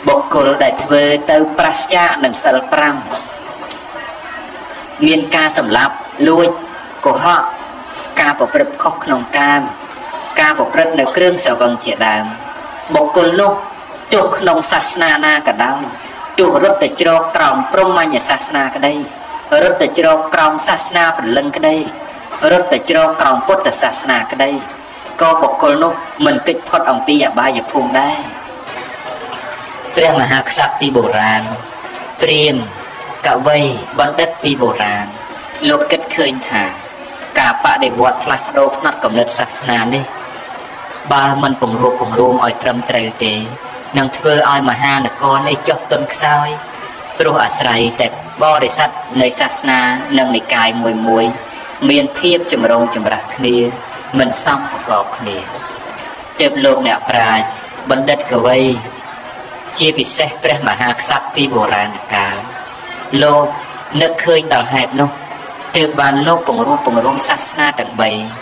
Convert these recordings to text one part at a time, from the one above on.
បុគ្គលដែលធ្វើទៅប្រឆានឹងសិល5មានការសម្លាប់លួចកុហកការប្រព្រឹត្តខុសក្នុងកាមការប្រព្រឹត្តនៅគ្រឿងស្រវឹងជាដើមបុគ្គលនោះទោះក្នុងសាសនាណាក៏ដោយទោះរត់ទៅជ្រកក្រោមព្រហ្មញ្ញសាសនាក្តីរត់ទៅជ្រកក្រោមសាសនាព្រលឹងក្តីរត់ទៅជ្រកក្រោមពុទ្ធសាសនាក្តីក៏បុគ្គលនោះមិនគេចផុតអំពីអបាយភូមិដែរព្រះមហាក្សត្រពីបុរាណព្រាហ្មណ៍កវីបណ្ឌិតពីបុរាណលោកគិតឃើញថាការបដិវត្តផ្លាស់ប្ដូរផ្នត់គំនិតសាសនានេះបើមិនពង្រួបពង្រួមឲ្យត្រឹមត្រូវទេនឹងធ្វើឲ្យមហានគរនេះចុះទន់ខ្សោយព្រោះអាស្រ័យតែបរិស័ទនៃសាសនានិងនិកាយមួយមានភាពចម្រូងចម្រាសគ្នាមិនសមប្រកបគ្នាទើបលោកអ្នកប្រាជ្ញបណ្ឌិតកវីជាពិសេសព្រះមហាក្សត្រពីបុរាណកាលលោកនឹកឃើញដល់ហេតុនោះទើបបានលោកពង្រួមសាសនាទាំង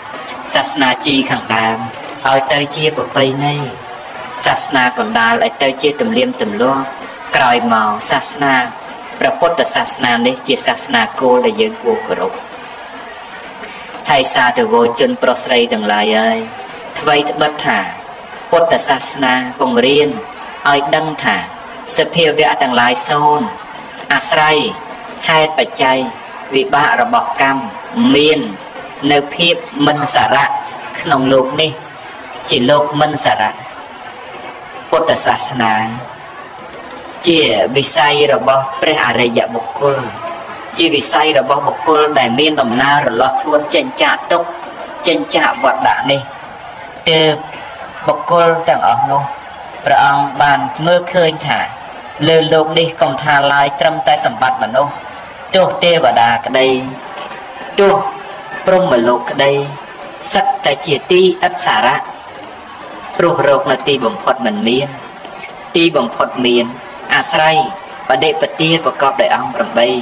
3សាសនាជីខាងដើមឲ្យទៅជាប្រពៃណីសាសនាកណ្ដាលឲ្យទៅជាទំនៀមទម្លាប់ក្រោយមកសាសនាព្រះពុទ្ធសាសនានេះជាសាសនាគោលដែលយើងគួរគោរពហើយសាធុវជនប្រុសស្រីទាំងឡាយហើយថ្មីត្បិតថាពុទ្ធសាសនាបង្រៀនឲ្យដឹងថាសភាវៈទាំងឡាយសូន្យអាស្រ័យហេតុបច្ច័យវិបាករបស់កម្មមាននៅភាពមិនសារៈក្នុងលោកនេះជាលោកមិនសារៈពុទ្ធសាសនាជាវិស័យរបស់ព្រះអរិយបុគ្គលជាវិស័យរបស់បុគ្គលដែលមានដំណើររលាស់ខ្លួនចេញចាកទុក្ខចេញចាកវត្តៈនេះទើបបុគ្គលទាំងអស់នោះព្រះអង្គបានមើលឃើញថាលើលោកនេះកុំថាឡើយត្រឹមតែសម្បត្តិមនុស្សទោះទេវតាក្តីទោះព្រហ្មលោកក្តីសឹកតែជាទីឥតសារៈព្រោះរោគនៅទីបំផុតមិនមានទីបំផុតមានអាស្រ័យបដិបទាប្រកបដោយអង្គ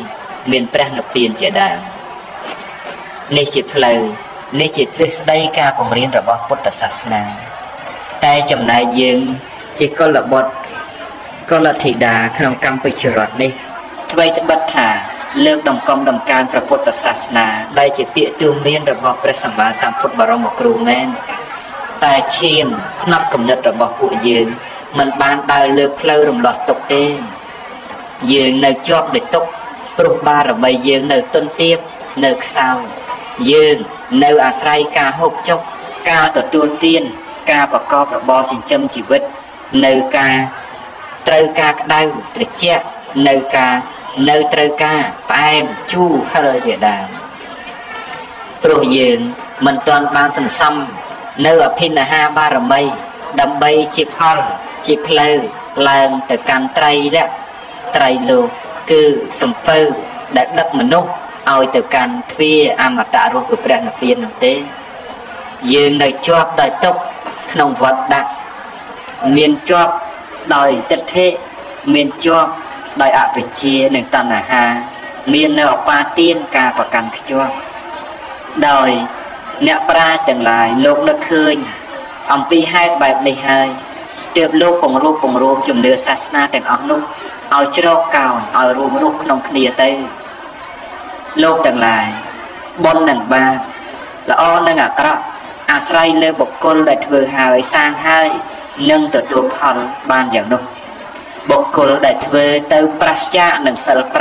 8មានព្រះនិព្វានជាដើមនេះជាផ្លូវនេះជាទ្រឹស្ដីការបង្រៀនរបស់ពុទ្ធសាសនាតែចំណែកយើងជាកុលបុត្រកុលធីតាក្នុងកម្ពុជារដ្ឋនេះអ្វីត្បិតថាលើកដំកំដំកើងព្រះពុទ្ធសាសនាដែលជាពាក្យទូន្មានរបស់ព្រះសម្មាសម្ពុទ្ធបរមគ្រូមែនតែឈាមផ្នត់គំនិតរបស់ពួកយើងមិនបានដើរលើផ្លូវរំដោះទុក្ខទេយើងនៅជាប់ដោយទុក្ខព្រោះបារមីយើងនៅទន់ទាបនៅខ្សោយយើងនៅអាស្រ័យការហូបចុកការទទួលទានការប្រកបរបរចិញ្ចឹមជីវិតនៅការត្រូវការក្តៅត្រជាក់នៅត្រូវការផ្អែមជូរហឹរជាដើមព្រោះយើងមិនទាន់បានសន្សំនៅអភិនិហាបារមីដើម្បីជាផលជាផ្លូវឡើងទៅកាន់ត្រីលោកគឺសំពៅដែលដឹកមនុស្សឲ្យទៅកាន់ទ្វារអមតៈរស់គឺព្រះនិព្វាននោះទេយើងនៅជាប់ដោយទុក្ខក្នុងវត្តដាក់មានជាប់ដោយទិដ្ឋិមានជាប់ដោយអវិជ្ជានិងតណ្ហាមាននៅអបាទានការប្រកាន់ខ្ជាប់ដោយអ្នកប្រាជ្ញទាំងឡាយលោកនឹកឃើញអំពីហេតុបែបនេះហើយទើបលោកពង្រួមជំនឿសាសនាទាំងអស់នោះឲ្យជ្រកកោនឲ្យរួមរស់ក្នុងគ្នាទៅលោកទាំងឡាយបុណ្យនិងបាបល្អនិងអាក្រក់អាស្រ័យលើបុគ្គលដែលធ្វើហើយសាងហើយនឹងទទួលផលបានយ៉ាងនោះបុគ្គលដែលធ្វើទៅប្រឆានឹងសិល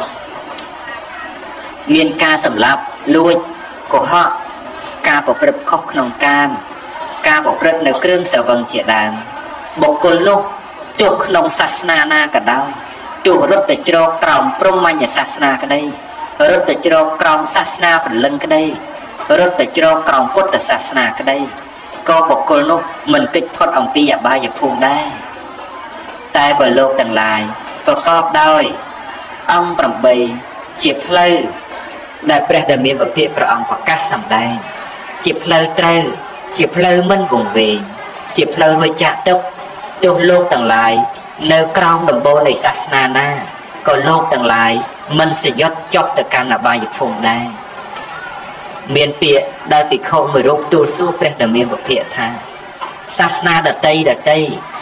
5មានការសម្លាប់លួចកុហកការប្រព្រឹត្តខុសក្នុងកាមការប្រព្រឹត្តនៅគ្រឿងស្រវឹងជាដើមបុគ្គលនោះទោះក្នុងសាសនាណាក៏ដោយទោះរត់ទៅជ្រកក្រោមព្រហ្មញ្ញសាសនាក្តីរត់ទៅជ្រកក្រោមសាសនាព្រលឹងក្តីរត់ទៅជ្រកក្រោមពុទ្ធសាសនាក្តីក៏បុគ្គលនោះមិនគេចផុតអំពីអបាយភូមិដែរតែបើលោកទាំងឡាយប្រកបដោយអង្គ8ជាផ្លូវដែលព្រះដ៏មានពភាកព្រះអង្គប្រកាសសម្ដែងជាផ្លូវត្រូវជាផ្លូវមិនវង្វេងជាផ្លូវរួចចាកទុក្ខទោះលោកទាំងឡាយនៅក្រោមដំបូលនៃសាសនាណាក៏លោកទាំងឡាយមិនសយត់ចុះទៅកាន់អបាយភូមិដែរមានពាក្យដែលភិក្ខុមួយរូបទូលសួរព្រះដ៏មានពភាកថាសាសនាដតី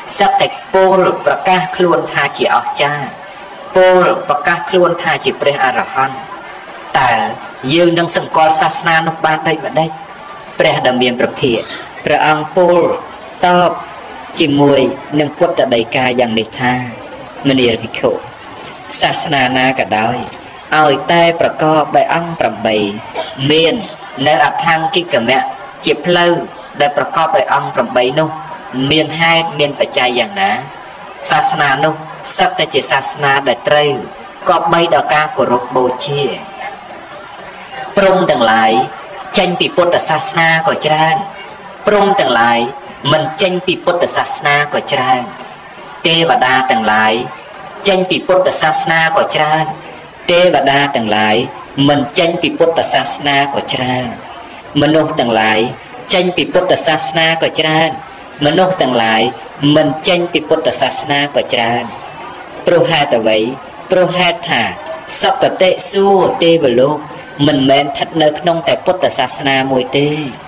សត្វតែពោលប្រកាសខ្លួនថាជាអស្ចារ្យពោលប្រកាសខ្លួនថាជាព្រះអរហន្តតើយើងនឹងសម្គាល់សាសនានោះបានដូចម្ដេចព្រះដ៏មានព្រះភិក្ខព្រះអង្គពោលតបជាមួយនឹងពុទ្ធដីកាយ៉ាងនេះថាមនាលភិក្ខុសាសនាណាក៏ដោយឲ្យតែប្រកបដោយអង្គ8មាននៅអថង្គិកមៈជាផ្លូវដែលប្រកបដោយអង្គ8នោះមានហេតុមានបច្ច័យយ៉ាងណាសាសនានោះសិតតែជាសាសនាដែលត្រូវក៏បីដល់ការគោរពបូជាព្រំទាំងឡាយចេញពីពុទ្ធសាសនាក៏ច្រើនព្រំទាំងឡាយមិនចេញពីពុទ្ធសាសនាក៏ច្រើនទេវតាទាំងឡាយចេញពីពុទ្ធសាសនាក៏ច្រើនទេវតាទាំងឡាយមិនចេញពីពុទ្ធសាសនាក៏ច្រើនមនុស្សទាំងឡាយចេញពីពុទ្ធសាសនាក៏ច្រើនមនុស្សទាំងឡាយមិនចេញពីពុទ្ធសាសនាក៏ច្រើនព្រោះហេតុអ្វីព្រោះហេតុថាសព្ទតិសួរទេវលោកមិនមែនស្ថិតនៅក្នុងតែពុទ្ធសាសនាមួយទេ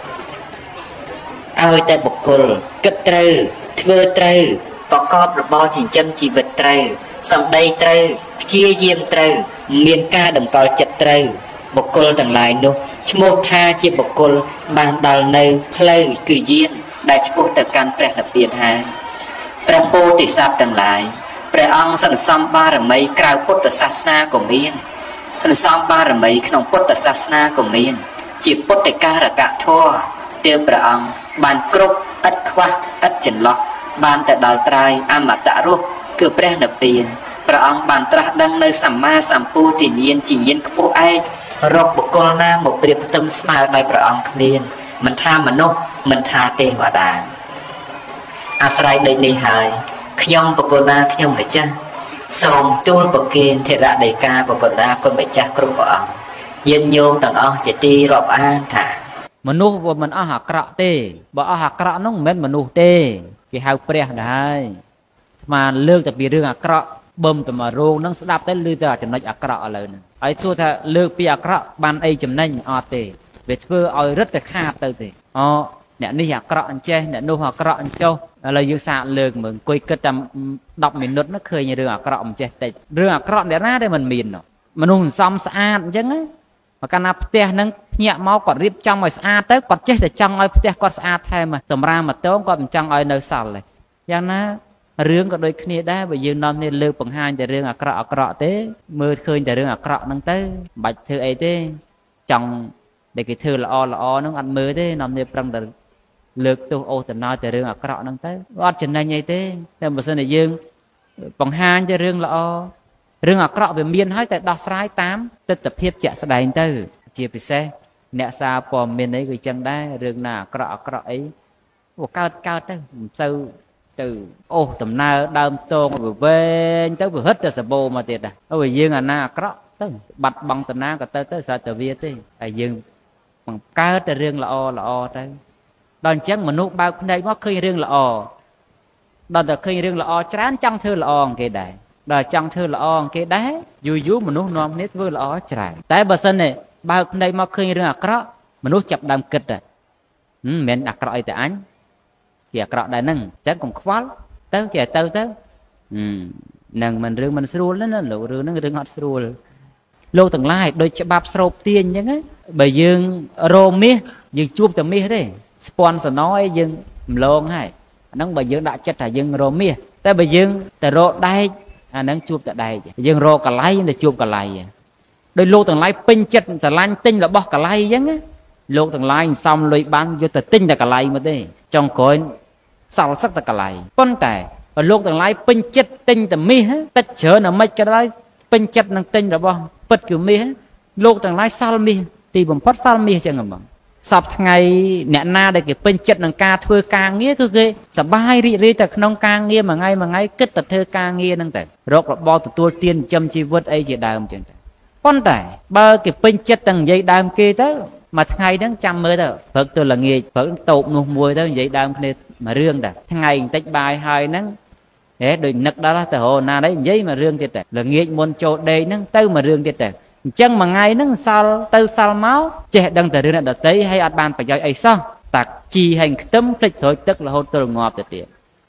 ឲ្យតែបុគ្គលគិតត្រូវធ្វើត្រូវប្រកបរបរចិញ្ចឹមជីវិតត្រូវសម្ដីត្រូវព្យាយាមត្រូវមានការតម្កល់ចិត្តត្រូវបុគ្គលទាំងឡាយនោះឈ្មោះថាជាបុគ្គលបានដល់នៅផ្លូវគឺយានដែលឆ្ពោះទៅកាន់ព្រះនិព្វានហើយព្រះពោធិសត្វទាំងឡាយព្រះអង្គសន្សំបារមីក្រៅពុទ្ធសាសនាក៏មានសន្សំបារមីក្នុងពុទ្ធសាសនាក៏មានជាពុទ្ធការកធម៌ទើបព្រះអង្គបានគ្រប់ឥតខ្វះឥតចន្លោះបានទៅដល់ត្រើយអមតៈរស់គឺព្រះនិព្វានព្រះអង្គបានត្រាស់ដឹងនៅសម្មាសម្ពុទ្ធញ្ញាណជាញាណខ្ពស់ឯករកបុគ្គលណាមកប្រៀបផ្ទឹមស្មើដោយព្រះអង្គគ្មានមិនថាមនុស្សមិនថាទេវតាអាស្រ័យដូចនេះហើយខ្ញុំបកុណាខ្ញុំម្ចាស់សូមទូលប្រគេនធរដីកាបកុណាគុណម្ចាស់គ្រប់ព្រះអង្គញាតិញោមទាំងអស់ជាទីរាប់អានថាមនុស្សវាមិនអស់អាក្រក់ទេបើអស់អាក្រក់នោះមិនមែនមនុស្សទេគេហៅព្រះដែរហើយស្មានលើកតែពីរឿងអាក្រក់បឹមតែមករោងនឹងស្ដាប់ទៅឮតែចំណុចអាក្រក់ឥឡូវហ្នឹងហើយសួរថាលើកពីអាក្រក់បានអីចំណេញអត់ទេវាធ្វើឲ្យរឹតតែខាតទៅទេអ្នកនេះអាក្រក់អញ្ចេះអ្នកនោះអាក្រក់អញ្ចោះឥឡូវយើងសាកលើកមើលអង្គុយគិតតែ10មីនិតនោះឃើញរឿងអាក្រក់អញ្ចេះតិចរឿងអាក្រក់អ្នកណាដែលមិនមានមនុស្សសំស្អាតអញ្ចឹងមកកាលណាផ្ទះហ្នឹងភ្ញាក់មកគាត់រៀបចំឲ្យស្អាតទៅគាត់ចេះតែចង់ឲ្យផ្ទះគាត់ស្អាតថែមសម្រាមម៉ូតូគាត់មិនចង់ឲ្យនៅសល់ទេយ៉ាងណារឿងក៏ដូចគ្នាដែរបើយើងនាំគ្នាលើកបង្ហាញតែរឿងអាក្រក់ទេមើលឃើញតែរឿងអាក្រក់ហ្នឹងទៅមិនបាច់ធ្វើអីទេចង់ដែលគេធ្វើល្អហ្នឹងអត់មើលទេនាំគ្នាប្រឹងតែលើកទោសអូសតំណោតែរឿងអាក្រក់ហ្នឹងទៅអត់ចំណេញអីទេតែបើសិនតែយើងបង្ហាញតែរឿងល្អរឿងអាក្រក់វាមានហើយតែដោះស្រាយតាមទស្សនវិជ្ជាជាក់ស្ដែងទៅជាពិសេសអ្នកសារព័ត៌មានអីក៏ចឹងដែររឿងណាអាក្រក់អីវាកើតទៅមិនសូវទៅអូសដំណើរដើមតងវាវែងទៅវាហិតតែសបោមកទៀតដែរហើយយើងអាណាអាក្រក់ទៅបាត់បង់តាណាក៏ទៅស្អាតតែវាទេហើយយើងបង្កើតតែរឿងល្អទៅដល់អញ្ចឹងមនុស្សបើកភ្នែកមកឃើញរឿងល្អដល់តែឃើញរឿងល្អច្រើនចង់ធ្វើល្អអង្គគេដែរដល់ចង់ធ្វើល្អអង្គគេដែរយូរមនុស្សនាំគ្នាធ្វើល្អច្រើនតែបើសិនទេបើកភ្នែកមកឃើញរឿងអាក្រក់មនុស្សចាប់ដើមគិតតែមិនមែនអាក្រក់អីតែអញគេអាក្រក់ដែរហ្នឹងអញ្ចឹងកុំខ្វល់ទៅចេះទៅនឹងមិនរឿងមិនស្រួលណាលោករឿងហ្នឹងរឿងអត់ស្រួលលោកទាំងឡាយដូចច្បាប់ស្រូបទាញអញ្ចឹងបើយើងរោមាសយើងជួបតែមាសទេស្ពាន់សណអីយើងម្លងហើយអាហ្នឹងបើយើងដាក់ចិត្តថាយើងរោមាសតែបើយើងទៅរកដែកអាហ្នឹងជួបតែដែកយើងរកកន្លែងទៅជួបកន្លែងដោយលោកទាំងឡាយពេញចិត្តស្រឡាញ់ទិញរបស់កន្លែងអញ្ចឹងលោកទាំងឡាយសំលុយបានយកទៅទិញតែកន្លែងមកទេចុងក្រោយសល់សឹកតែកន្លែងប៉ុន្តែបើលោកទាំងឡាយពេញចិត្តទិញតែមាសតិចច្រើនអាម៉េចក៏ដោយពេញចិត្តនឹងទិញរបស់ពិតគឺមាសលោកទាំងឡាយសល់មាសទីបំផុតសល់មាសអញ្ចឹងហ្មងសពថ្ងៃអ្នកណាដែលគេពេញចិត្តនឹងការធ្វើការងារគឺគេសប្បាយរីករាយតែក្នុងការងារមួយថ្ងៃគិតតែធ្វើការងារហ្នឹងតែរករបរទទួលទានចិញ្ចឹមជីវិតអីជាដើមអញ្ចឹងតែប៉ុន្តែបើគេពេញចិត្តតែនិយាយដើមគេទៅមួយថ្ងៃហ្នឹងចាំមើលទៅព្រឹកទៅល្ងាចព្រឹកតូបនោះមួយទៅនិយាយដើមគ្នាមួយរឿងតែថ្ងៃបន្តិចបាយហើយហ្នឹងដូចនឹកដល់ទៅរហណានេះនិយាយមួយរឿងទៀតតែល្ងាចមុនចូលដេកហ្នឹងទៅមួយរឿងទៀតតែអញ្ចឹងមួយថ្ងៃហ្នឹងសល់ទៅសល់មកចេះដឹងតែរឿងអ្នកដតីហើយអត់បានប្រយោជន៍អីសោះតាជីហើយខ្ទឹមភ្លេចស្រោចទឹករហូតទៅងាប់ទៅទៀត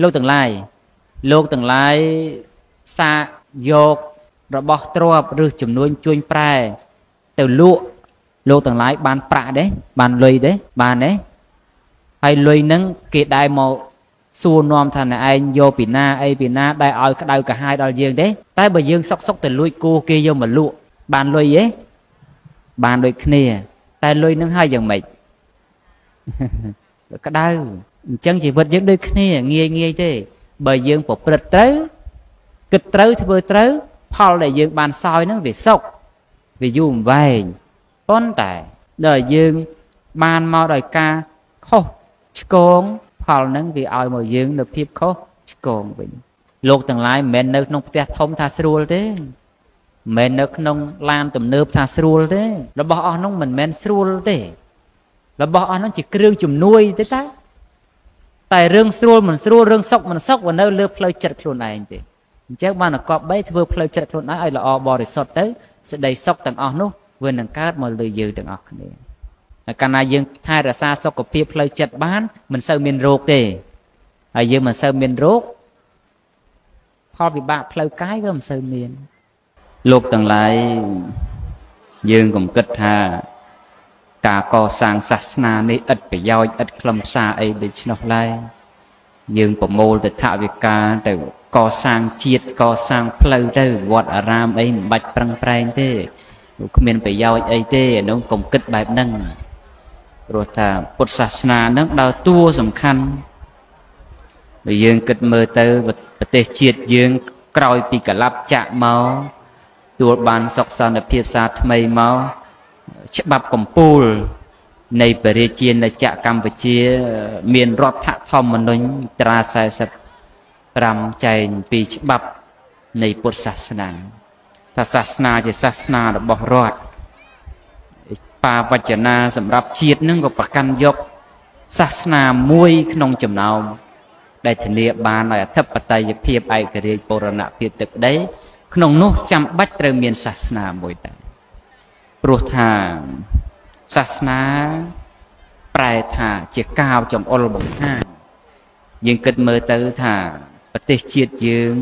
លោកទាំងឡាយសាកយករបស់ទ្រព្យឬចំនួនជួញប្រែទៅលក់លោកទាំងឡាយបានប្រាក់ទេបានលុយទេបានទេហើយលុយហ្នឹងគេដែរមកសួរនាំថាអ្នកឯងយកពីណាអីពីណាដែរឲ្យក្តៅកាហាយដល់យើងទេតែបើយើងសុកទៅលួចគោគេយកមកលក់បានលុយទេបានដូចគ្នាតែលុយហ្នឹងហើយយ៉ាងម៉េចក្តៅអញ្ចឹងជីវិតយើងដូចគ្នាងាយទេបើយើងប្រព្រឹត្តត្រូវគិតត្រូវធ្វើត្រូវផលដែលយើងបានសោយហ្នឹងវាសុខវាយូរអង្វែងប៉ុន្តែដល់យើងបានមកដោយការខុសឆ្គងផលហ្នឹងវាឲ្យមកយើងនៅភាពខុសឆ្គងវិញលោកទាំងឡាយមិនមែននៅក្នុងផ្ទះធំថាស្រួលទេមិនមែននៅក្នុងឡានទំនើបថាស្រួលទេរបស់អស់នោះមិនមែនស្រួលទេរបស់អស់នោះជាគ្រឿងជំនួយទេតែរឿងស្រួលមិនស្រួលរឿងសុខមិនសុខវានៅលើផ្លូវចិត្តខ្លួនឯងទេអញ្ចឹងបានប្រកបបីធ្វើផ្លូវចិត្តខ្លួនឯងឲ្យល្អបរិសុទ្ធទៅសេចក្តីសុខទាំងអស់នោះវានឹងកើតមកលើយើងទាំងអស់គ្នាតែកាលណាយើងថែរក្សាសុខភាពផ្លូវចិត្តបានមិនសូវមានរោគទេហើយយើងមិនសូវមានរោគផលវិបាកផ្លូវកាយក៏មិនសូវមានលោកទាំងឡាយយើងកុំគិតថាការកសាងសាសនានេះឥតប្រយោជន៍ឥតខ្លឹមសារអីដូច្នោះឡើយយើងប្រមូលទៅថវិកាទៅកសាងជាតិកសាងផ្លូវទៅវត្តអារាមអីមិនបាច់ប្រឹងប្រែងទេគ្មានប្រយោជន៍អីទេអានោះកុំគិតបែបហ្នឹងព្រោះថាពុទ្ធសាសនាហ្នឹងដើរតួសំខាន់បើយើងគិតមើលទៅប្រទេសជាតិយើងក្រោយពីកលាប់ចាក់មកទួលបានសុខសន្តិភាពសាថ្មីមកច្បាប់កម្ពុជានៃប្រជាជាតិកម្ពុជាមានរដ្ឋធម្មនុញ្ញត្រា45ចែងពីច្បាប់នៃពុទ្ធសាសនាថាសាសនាជាសាសនារបស់រដ្ឋបាវចនាសម្រាប់ជាតិនឹងក៏ប្រកាន់យកសាសនាមួយក្នុងចំណោមដែលធានាបានដោយអធិបតេយ្យភាពឯករាជ្យបូរណភាពទឹកដីក្នុងនោះចាំបាច់ត្រូវមានសាសនាមួយដែរព្រោះថាសាសនាប្រែថាជាកាវចង្អុលបង្ហាញយើងគិតមើលទៅថាប្រទេសជាតិយើង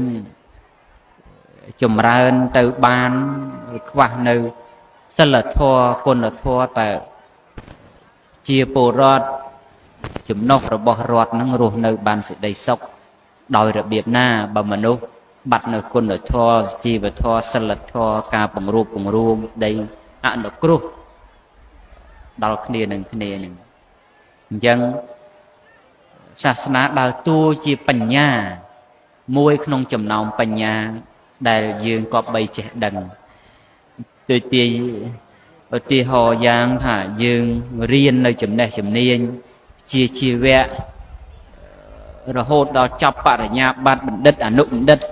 ចម្រើនទៅបានខ្វះនៅសិលធម៌គុណធម៌តែជាពលរដ្ឋចំណុះរបស់រដ្ឋនឹងរស់នៅបានសេចក្តីសុខដោយរបៀបណាបើមនុស្សបាត់នៅគុណធម៌ជីវធម៌សិលធម៌ការបង្រួបបង្រួមដីអនុគ្រោះដល់គ្នានឹងគ្នានឹងអញ្ចឹងសាសនាដើរតួជាបញ្ញាមួយក្នុងចំណោមបញ្ញាដែលយើងក៏បីចេះដឹងដូចទីឧទាហរណ៍យ៉ាងថាយើងរៀននៅចំណេះជំនាញជាជីវៈរហូតដល់ចប់បរិញ្ញាបត្របណ្ឌិតអនុបណ្ឌិត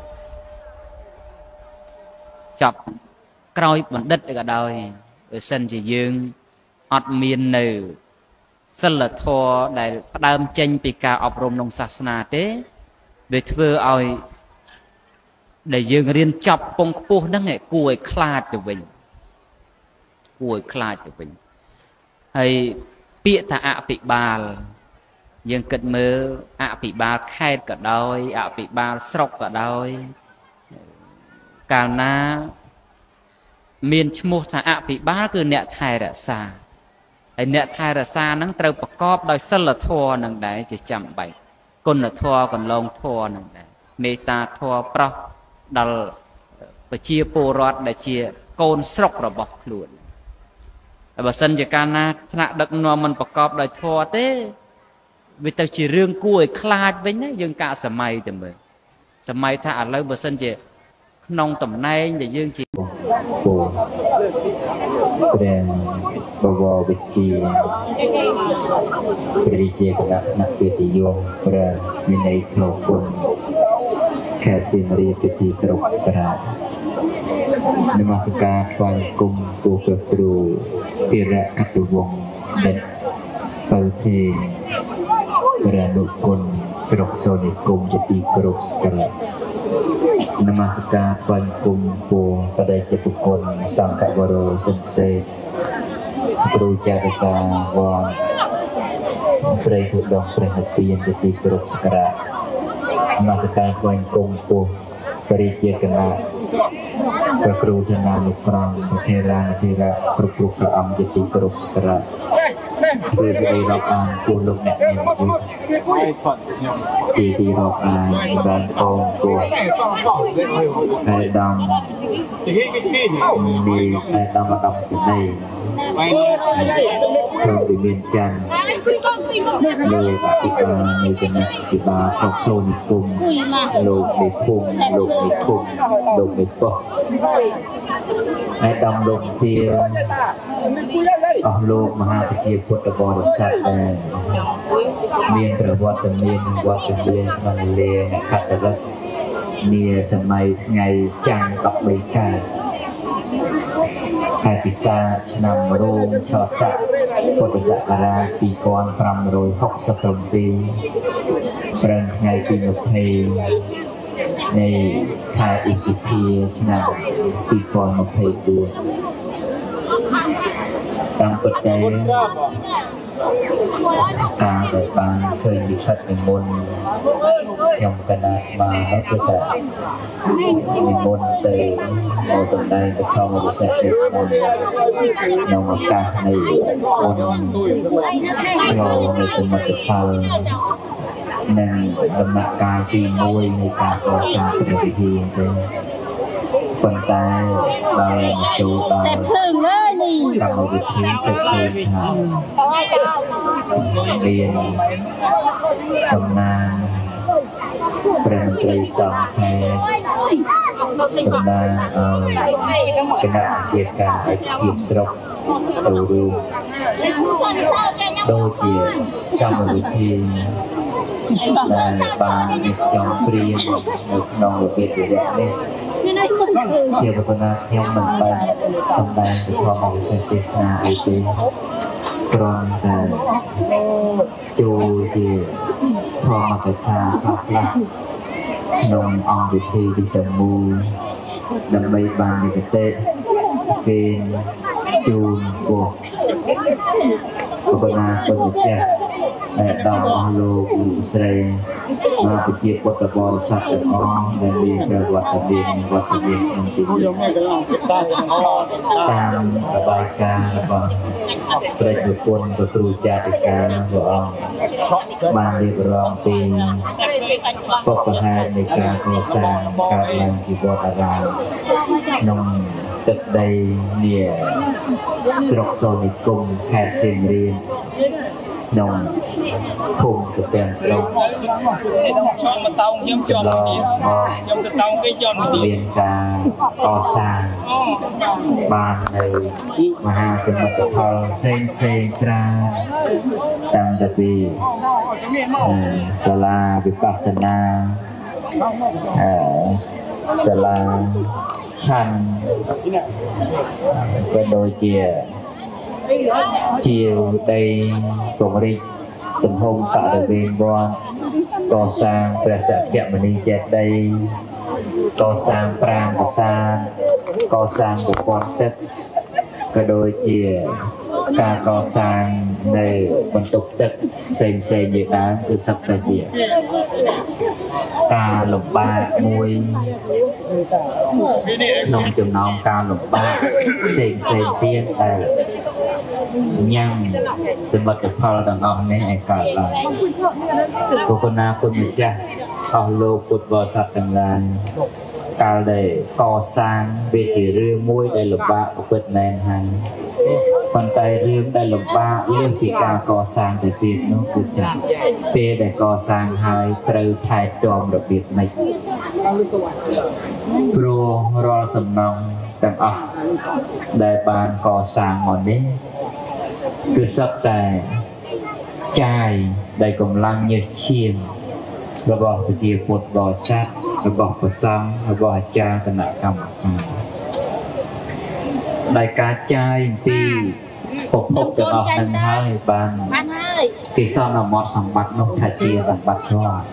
ចប់ក្រោយបណ្ឌិតក៏ដោយបើសិនជាយើងអត់មាននៅសិលធម៌ដែលផ្ដើមចេញពីការអប់រំក្នុងសាសនាទេវាធ្វើឲ្យដែលយើងរៀនចប់ខ្ពង់ខ្ពស់ហ្នឹងគួរឲ្យខ្លាចទៅវិញហើយពាក្យថាអភិបាលយើងគិតមើលអភិបាលខេត្តក៏ដោយអភិបាលស្រុកក៏ដោយកាលណាមានឈ្មោះថាអភិបាលគឺអ្នកថែរក្សាហើយអ្នកថែរក្សាហ្នឹងត្រូវប្រកបដោយសិលធម៌នឹងដែរជាចាំបាច់គុណធម៌កន្លងធម៌នឹងដែរមេត្តាធម៌ប្រោះដល់ប្រជាពលរដ្ឋដែលជាកូនស្រុករបស់ខ្លួនតែបើសិនជាកាលណាថ្នាក់ដឹកនាំមិនប្រកបដោយធម៌ទេវាទៅជារឿងគួរឲ្យខ្លាចវិញណាយើងកាកសម័យទៅមើលសម័យថាឥឡូវបើសិនជាក្នុងតំណែងដែលយើងជាព្រះបវរវិជាព្រះរាជាគណៈថ្នាក់វិទ្យាព្រះវិន័យភ្នូគុណខេត្តសៀមរាបជាទីគោរពសក្ការៈនមស្ការថ្វាយបង្គំទូព្រះគ្រូភិរៈកតុវង្សដេចសៅធេព្រះអនុគុណស្រុកសូនិគមជាទីគោរពសក្ការៈនមស្ការថ្វាយបង្គំពោបដិជគុណសង្ឃវរោសិនសេគ្រូចារិកាវត្តព្រះទុដងព្រះនិព្វានជាទីគោរពសក្ការៈมาสการควรกงปูปริเจกนาพระครูธนานุกรมเทราธิระครูพระអង្គជាទីគោរពសក្ការៈคือจะได้รับอ่านกูลงเนี่ยที่รับอ่านบ้านกองตัวไอ้ดำมีไอ้ดำมาดำสิในเพิ่มไปเมียนจันเลยติบาในจันทร์ติบาตกโซนิคุมโลกในคุมโลกในคุมโลกในปะไอ้ดำลงเทียนออกโลกมหาปฏิพุทธบริษัทเมียนประวัติเมียนวัดเมียนมันเลียนขัดรัตเนียสมัยไงจังกับใบกาไทยพิซซ่านำโรงชอสะพุทธศักราชปีก่อน560 ปีเปรนไงปีนเพลในคาอิสิพีชนะปีก่อนเพลดูตามปัจจัยการแต่บางเคยมีชัดในมนยมกระดาษมาแล้วก็จะมีมนเตยโมสมได้ไปเข้ามาดูแสงเด็กนำมาการในมนเราในสมัติภาพนั่นดำเนินการปีมวยในการก่อสร้างเป็นพิธีเป็นคนตายบางจูบางทำเอาวิธีเป็นเพลงเรียนตำนานเป็นตรีสองแพรตำนานคณะเกียรติการไอคิบสรบตูรูโดยเกียรติทำเอาวิธีแต่บางจอมเปลี่ยนนองระเบียบเด็กเนี่ยเกี่ยวกับคนนั้นยังมันไปสำแดงถึงความของเซนติสนาไอตีกรอนแต่จูจีพอมาไปทาพักละนององวิธีดิจมูดำใบบางดิเตะเกณฑ์จูนโบคนนั้นคนเจ็บดาวอัลโลกุสเรมาไปเจียบวัตบอลสัตว์อ๋อและมีประวัติเดียนนั่นจริงตามระบายการของประจุพลประตูจาติการของบานเรียบร้อยปีปกติในการก่อสร้างการเมืองที่วัดอารามนองตึกใดเนี่ยสรกโซนิกุมแพทย์เสียงเรียนนองทุ่มกับเตียงตรงช่องมาเตาเยี่ยมจอมดีจอมเตาไปจอมดีเรียนการก่อสร้างบ้านในมหาสมุทรพลเซงตราตั้งแต่ปีศาลาวิปัสสนาศาลาชันก็โดยเกี่ยchiều đây cùng đi tình hôm tại đời viên quan có sang về sẽ chạm mình đi chết đây có sang prang có sang của con chất cái đôi chia ca có sang này còn tục chất xem như đá từ sắp ra chia ca lục ba môi nông chùm nông ca lục ba xem tiên nhangสมบัติพอดังออกในอากาศลายกุศลคุณมิจฉาเอาโลกุตบริษัทต่างๆการได้ก่อสร้างเวทีเรื่องมวยได้หลบบ้าเปิดแมนหันคนไทยเรื่องได้หลบบ้าเรื่องปีการก่อสร้างแต่เพียงนู้คือจะเพียได้ก่อสร้างหายเปลือยไทยจอมระเบียบไม่โปรรอสำนองแต่ออกได้บานก่อสร้างหมดนี้คือสักแต่ใจได้กำลังเยือกเชียงระบบสติปวดบ่อซัดระบบประซังระบบจาขณะกรรมได้การใจปีปกปกจะออกนั้นให้บางที่ซ่อนเอาหมดสมบัตินกทาจีสมบัติรอด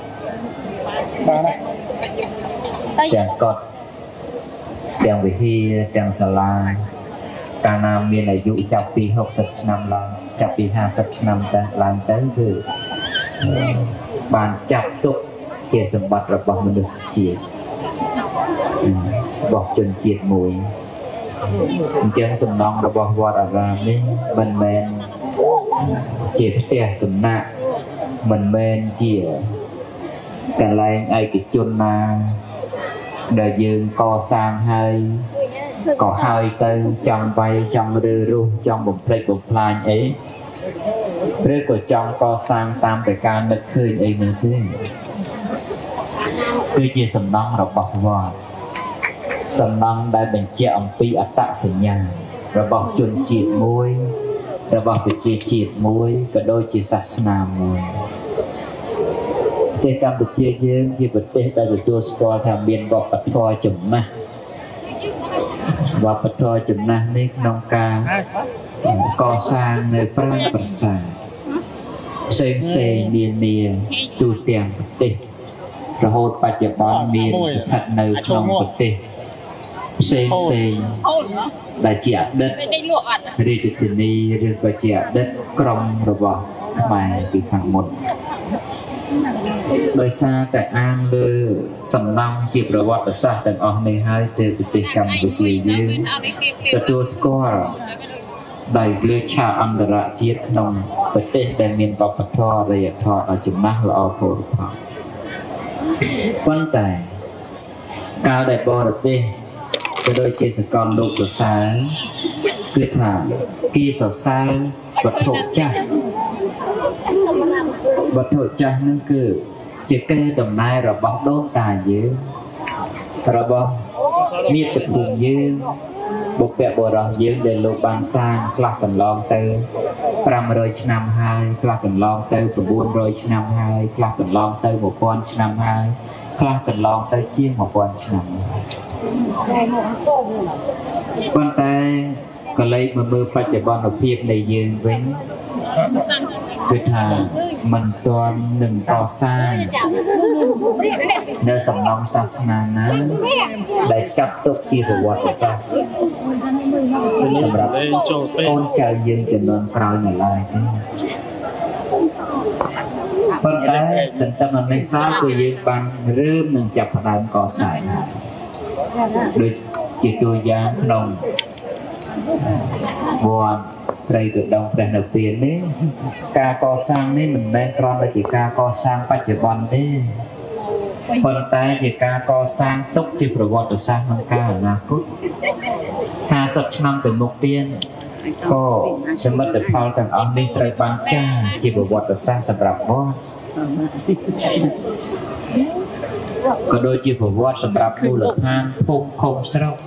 แจงกดแจงวิธีแจงสลายการนำมีอายุจับปี60 nămลองจับปี50 nămแต่หลังจากคือ bàn chặt tục ជាសម្បត្តិរបស់មនុស្សជាតិរបស់ជនជាតិមួយអញ្ចឹងសំណង់របស់វត្តអារាមនេះមិនមែនជាផ្ទះសំណាក់មិនមែនជាកន្លែងឯកជនណាដែលយើងកសាងហើយក៏ហើយទៅចង់វាយចង់រើរុះចង់បំផ្លិចបំផ្លាញអីឬក៏ចង់កសាងតាមតែការនឹកឃើញអីនោះទេគឺជាសំណង់របស់វត្តសំណង់ដែលបញ្ជាក់អំពីអត្តសញ្ញាណរបស់ជនជាតិមួយរបស់ប្រជាជាតិមួយក៏ដូចជាសាសនាមួយប្រទេសកម្ពុជាយើងជាប្រទេសដែលទទួលស្គាល់ថាមានវប្បធម៌ចំណាស់វប្បធម៌ចំណាស់នេះក្នុងការកសាងនៅប្រាង្គប្រាសាទផ្សេងនានាទូទាំងប្រទេសរហូតបច្ចុប្បន្នមានស្ថិតនៅក្នុងប្រទេសផ្សេងដែលជាអតីតរាជធានីឬក៏ជាអតីតក្រុងរបស់ខ្មែរពីខាងមុនដោយសារតែអានលើសំណង់ជាប្រវត្តិសាស្ត្រទាំងអស់នេះហើយទៅប្រទេសកម្ពុជាយើងទទួលស្គាល់ដោយលើឆាកអន្តរជាតិក្នុងប្រទេសដែលមានវប្បធម៌អរិយធម៌ដ៏ចំណាស់ល្អផូរផង់ប៉ុន្តែកាលដែលបរទេសក៏ដូចជាសកលលោកសរសើរគឺថាគេសរសើរវត្ថុចាស់វត្ថុចាស់នឹងគឺជាកេរដំណែលរបស់ដូនតាយើងរបស់មាតុភូមិយើងបុព្វបុរសយើងដែលលោកបានសាងខ្លះកន្លងទៅ500ឆ្នាំហើយខ្លះកន្លងទៅ900ឆ្នាំហើយខ្លះកន្លងទៅ1000ឆ្នាំហើយខ្លះកន្លងទៅជាង1000ឆ្នាំប៉ុន្តែក៏លេខមកមើលបច្ចុប្បន្នភាពនៃយើងវិញគឺថាមិនទាន់នឹងកសាងនៅសំណង់សាសនាណាដែលចាត់ទុកជាប្រវត្តិសាស្ត្រសម្រាប់កូនចៅយើងជំនាន់ក្រោយនៅឡើយទេប៉ុន្តែទន្ទឹមនឹងនេះសោះគឺយើងបានរើមនឹងចាប់ផ្ដើមកសាងដូចជាតួយ៉ាងក្នុងវត្តត្រីកដងព្រះនិព្វាននេះការកសាងនេះមិនមែនគ្រាន់តែជាការកសាងបច្ចុប្បន្នទេប៉ុន្តែជាការកសាងទុកជាប្រវត្តិសាស្ត្រក្នុងកាលអនាគត50ឆ្នាំទៅមុខទៀតក៏សមិទ្ធផលទាំងអស់នេះត្រូវបានចារជាប្រវត្តិសាស្ត្រសម្រាប់វត្តក៏ដូចជាប្រវត្តិសម្រាប់មូលដ្ឋានភូមិឃុំស្រុក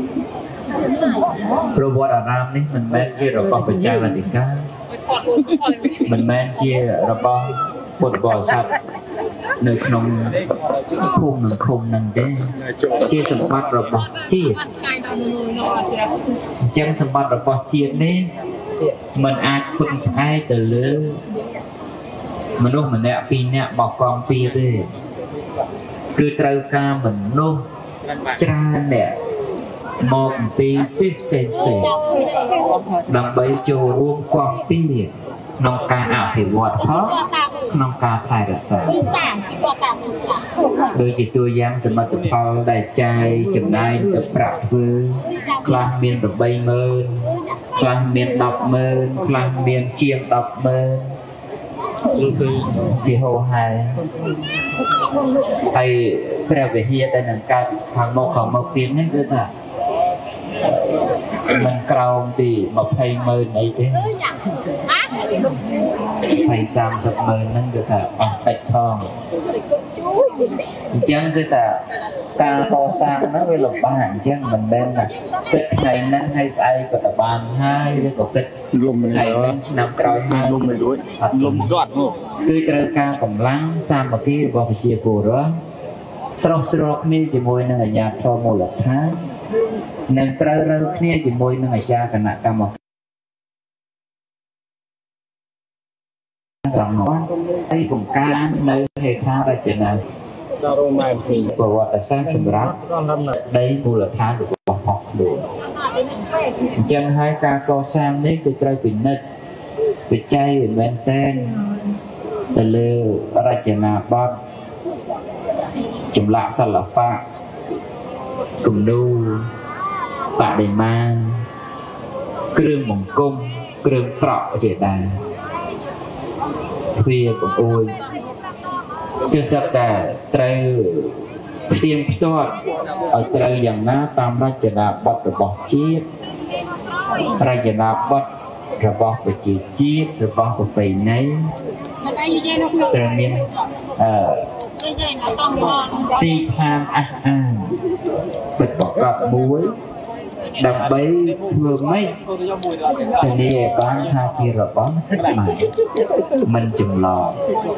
ប្រវត្តិអារាមនេះមិនមែនជារបស់បច្ចាអធិការមិនមែនជារបស់ពុទ្ធបរិស័ទនៅក្នុងភូមិនិងឃុំនឹងទេជាសម្បត្តិរបស់ជាតិអញ្ចឹងសម្បត្តិរបស់ជាតិនេះមិនអាចពឹងផ្អែកទៅលើមនុស្សម្នាក់ពីរនាក់បោះកង់ពីរទេគឺត្រូវការមនុស្សច្រើនអ្នកមកអំពីទីផ្សេងដើម្បីចូលរួមគាំពារក្នុងការអភិវឌ្ឍផងក្នុងការថែរក្សាដោយជាតួយ៉ាងសមិទ្ធផលដែលចាយចំណាយទៅប្រាក់ធ្វើខ្លះមាន80000ខ្លះមាន100000ខ្លះមានជាង100000គឺជាហោហែហើយព្រះវិហារដែលនឹងកើតខាងមកទៀតនេះគឺថាមិនក្រោមពី200000អីទេ20-30ម៉ឺនហ្នឹងគឺថាអស់តិចផងអញ្ចឹងគឺថាការកសាងហ្នឹងវាលំបាកអញ្ចឹងមិនមែនថាគិតថ្ងៃហ្នឹងហើយស្អែកក៏ទៅបានហើយឬក៏គិតលំថ្ងៃហ្នឹងឆ្នាំក្រោយហើយលំមិនរួចលំស្គាត់គឺត្រូវការកម្លាំងសាមគ្គីរបស់ប្រជាពលរដ្ឋស្រស់ស្របគ្នាជាមួយនឹងអាជ្ញាធរមូលដ្ឋាននិងត្រូវរើគ្នាជាមួយនឹងអាចារ្យគណៈកម្មការកម្មហើយបង្កើននៅហេដ្ឋារចនាប្រវត្តិសាស្ត្រសម្រាប់ដីមូលដ្ឋានរបស់ផងខ្លួនអញ្ចឹងហើយការកសាងនេះគឺត្រូវពិនិត្យវិច័យមែនទែនទៅលើរចនាបថចម្លាក់សិល្បៈគំនូរបដិមាគ្រឿងបង្គំគ្រឿងប្រក់ជាដើមទ្វាបង្អួយគឺសឹកតែត្រូវផ្ទៀងផ្ទាត់ឲ្យត្រូវយ៉ាងណាតាមរចនាបថរបស់ជាតិរចនាបថរបស់ប្រជាជាតិរបស់ប្រពៃណីត្រូវមានទីឋានអះអាងពិតប្រកបមួយដើម្បីធ្វើម៉េចធានាឲ្យបានថាជារបស់ខ្មែរមិនចម្លង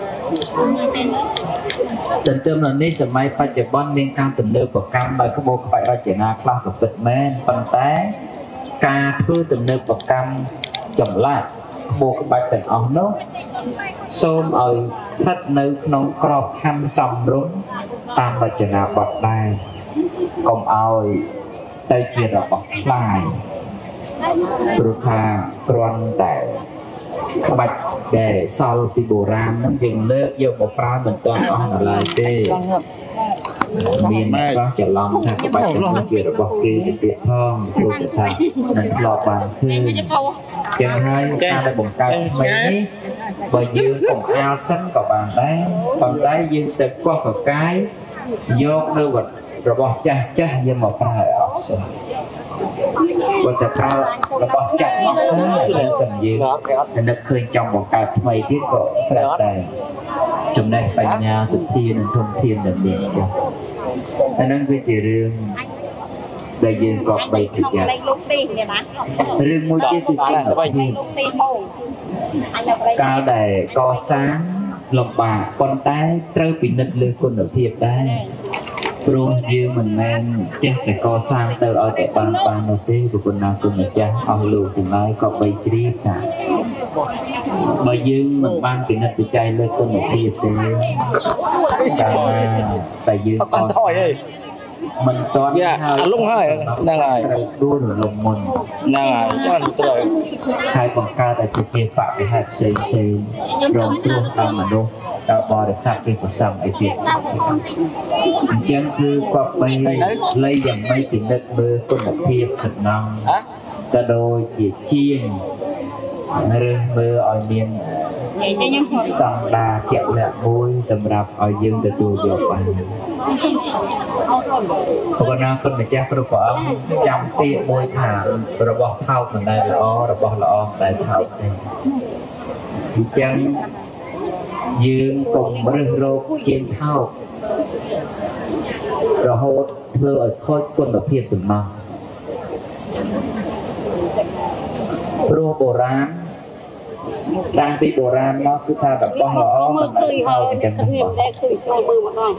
ទន្ទឹមនឹងនេះសម័យបច្ចុប្បន្នមានការទំនើបកម្មដោយក្បូរក្បាច់រចនាខ្លះក៏ពិតមែនប៉ុន្តែការធ្វើទំនើបកម្មចម្លាក់ក្បូរក្បាច់ទាំងអស់នោះសូមឲ្យស្ថិតនៅក្នុងក្របខ័ណ្ឌសមរម្យតាមរចនាបថដែរកុំឲ្យទៅជារបស់ខ្លាយព្រោះថាគ្រាន់តែក្បាច់ដែលសល់ពីបុរាណហ្នឹងយើងលើកយកមកប្រើមិនទាន់អស់នៅឡើយទេមានខ្លះច្រឡំថាក្បាច់នេះជារបស់គេទៅទៀតផងព្រោះថាមិនធ្លាប់បានឃើញចឹងហើយការដែលបង្កើតថ្មីនេះបើយើងកុំអាលសិនក៏បានដែរប៉ុន្តែយើងទៅកោះកកាយយកនៅវត្តរបស់ចាស់ចាស់យកមកប្រើឲ្យអស់សិនបើតែប្រើរបស់ចាស់អស់ទៅសិនយើងនឹកឃើញចង់បង្កើតថ្មីទៀតក៏ស្រាប់តែចំណេះបញ្ញាសទ្ធានិងធនធានដែលមានចាស់អាហ្នឹងគឺជារឿងដែលយើងក៏បីប្រយ័ត្នរឿងមួយទៀតគឺកាលដែលកសាងលំបាកប៉ុន្តែត្រូវពិនិត្យលើគុណភាពដែរព្រោះយើងមិនមែនចេះតែកសាងទៅឲ្យតែបាននោះទេព្រោះគុណណាគុណម្ចាស់អស់លោកទាំងឡាយក៏បីជ្រាបថាបើយើងមិនបានពិនិត្យវិจัยលើគុណភាពទេកាលណាតែយើងកសាងមិនតន់ហើយលងហើយហ្នឹងហើយដួលរលំមុនហ្នឹងហើយបានត្រូវហើយបង្កើតឲ្យជាបរិហេតុផ្សេងរងគ្រោះដល់មនុស្សដល់បរិស័ទឬប្រសង្ឃអីទៀតអញ្ចឹងគឺគាត់បីលៃយ៉ាងម៉េចពិនិត្យមើលគុណភាពសំណង់ក៏ដូចជាជាងឬមើលឲ្យមានស្តង់ដារជាក់លាក់មួយសម្រាប់ឲ្យយើងទទួលយកបានព្រោះណាគុណម្ចាស់ព្រះអង្គចាំពាក្យមួយថារបស់ថោកមិនដែលល្អរបស់ល្អមិនដែលថោកទេអញ្ចឹងយើងកុំរើសរកជាងថោករហូតធ្វើឲ្យខូចគុណភាពសំណង់ព្រោះបុរាណតាំងពីបុរាណមកគឺថារបស់ល្អមិនឃើញហើយតែគ្នាមិនដែលឃើញចូលមើលម្ដង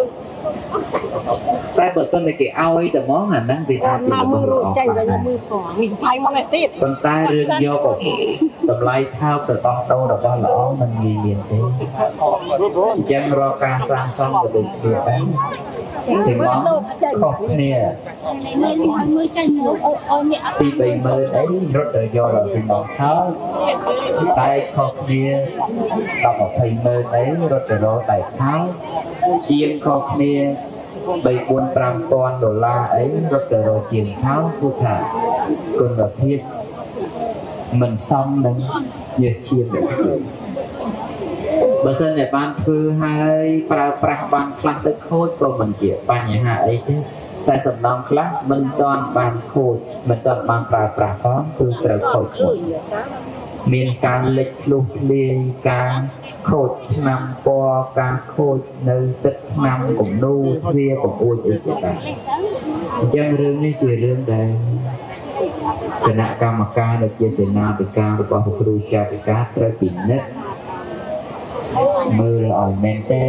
តែបើសិនតែគេឲ្យតែហ្មងអាហ្នឹងវាអាចជារបស់ល្អចាញ់តែមើលផងវិញថៃមកទៀតប៉ុន្តែរឿងយកតម្លៃថោកទៅដោះដូររបស់ល្អមិនងាយមានទេអញ្ចឹងរាល់ការសាងសង់ក៏ដូចគ្នាដែរសិមខុសគ្នាមើលចាញ់ឲ្យអ្នកពី 30000 អីរត់ទៅយកដល់សិមថោកតែខុសគ្នា10 20ម៉ឺនអីរត់ទៅរកតែថោកជាងខុសគ្នា$3,000-5,000អីរត់ទៅរកជាងថោកគឺថាគុណភាពមិនសមនឹងយកជាងទៅបើសិនតែបានធ្វើហើយប្រើប្រាស់បានខ្លះទៅខូចក៏មិនជាបញ្ហាអីទេតែសំណង់ខ្លះមិនទាន់បានខូចមិនទាន់បានប្រើប្រាស់ផងគឺត្រូវខូចមានការលេចធ្លុះធ្លាយការខូចថ្នាំពណ៌ការខូចនៅទឹកថ្នាំគំនូទ្វាបង្អួចអីជាដើមអញ្ចឹងរឿងនេះជារឿងដែលគណៈកម្មការដែលជាសេនាធិការរបស់គ្រូចាតិកាត្រូវពិនិត្យមើលឲ្យមែនទេ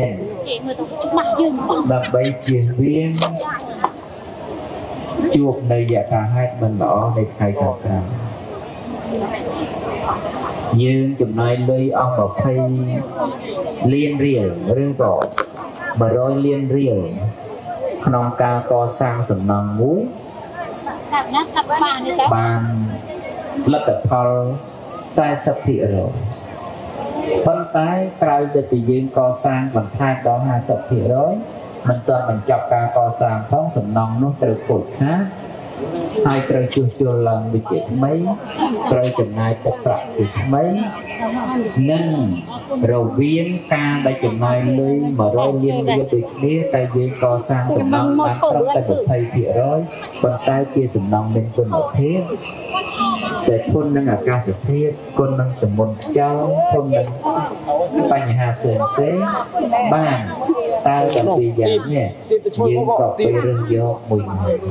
ដើម្បីជៀសវាងជួបនៅយថាហេតុមិនល្អในថ្ងៃខាងក្រោយយើងចំណាយលុយអស់20លានរៀលឬក៏100លានរៀលក្នុងការកសាងសំណង់មួយបានលទ្ធផល40%ប៉ុន្តែក្រោយទៅពីយើងកសាងបន្ថែមដល់50% មិនទាន់បញ្ចប់ការកសាងផងសំណង់នោះត្រូវខូចខាតហើយត្រូវជួសជុលឡើងវិជាថ្មីត្រូវចំណាយទឹកប្រាក់ជាថ្មីនិងរវាងការដែលចំណាយលុយ100 លានរៀលដូចគ្នាតែយើងកសាងសំណង់បានត្រឹមតែ 20% ប៉ុន្តែជាសំណង់មានគុណភាពតែគុណនឹងអាកាសធាតុគុណនឹងជំនន់ខ្យល់គុណនឹងបញ្ហាផ្សេងបានតែដល់ពីយ៉ាងនេះយើងក៏ទៅរើសយកមួយ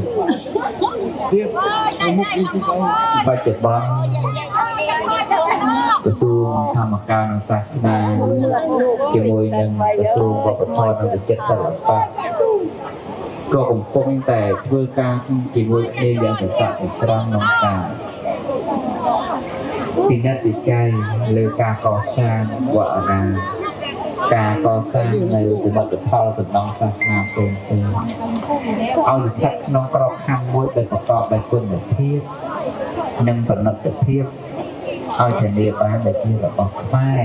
បច្ចុប្បន្នក្រសួងធម្មការនិងសាសនាជាមួយនឹងក្រសួងវប្បធម៌និងវិចិត្រសិល្បៈក៏កំពុងតែធ្វើការជាមួយគ្នាយ៉ាងសស្រាក់សស្រាំក្នុងការពិនិត្យវិจัยលើការកសាងវត្តអារាមការកសាងនៅសមិទ្ធផលសំណង់សាសនាផ្សេងៗឲ្យស្ថិតក្នុងក្របខ័ណ្ឌមួយដែលប្រកបដោយគុណភាពនិងប្រណិតភាពឲ្យធានាបានដែលជារបស់ខ្មែរ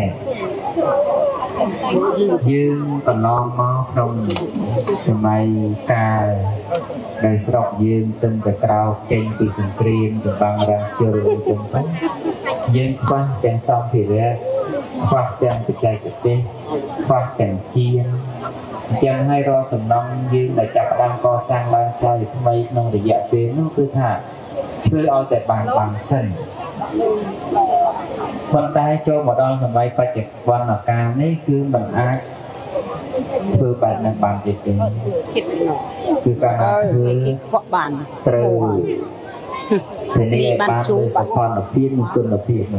យើងកន្លងមកក្នុងសម័យកាលដែលស្រុកយើងទើបតែក្រោកចេញពីសង្គ្រាមចម្បាំងរាំងជលទាំងទៅយើងខ្វះទាំងសម្ភារៈខ្វះទាំងបច្ចេកទេសខ្វះទាំងជាងអញ្ចឹងហើយរាល់សំណង់យើងដែលចាប់ផ្ដើមកសាងឡើងចោលថ្មីក្នុងរយៈពេលនោះគឺថាធ្វើឲ្យតែបានសិនប៉ុន្តែចូលមកដល់សម័យបច្ចុប្បន្នកាលនេះគឺមិនអាចធ្វើបែបนั้นបានទៀតទេគឺការធ្វើខ្វះបានត្រូវធានាបាននូវសោភ័ណភាពនិងគុណភាពនោះ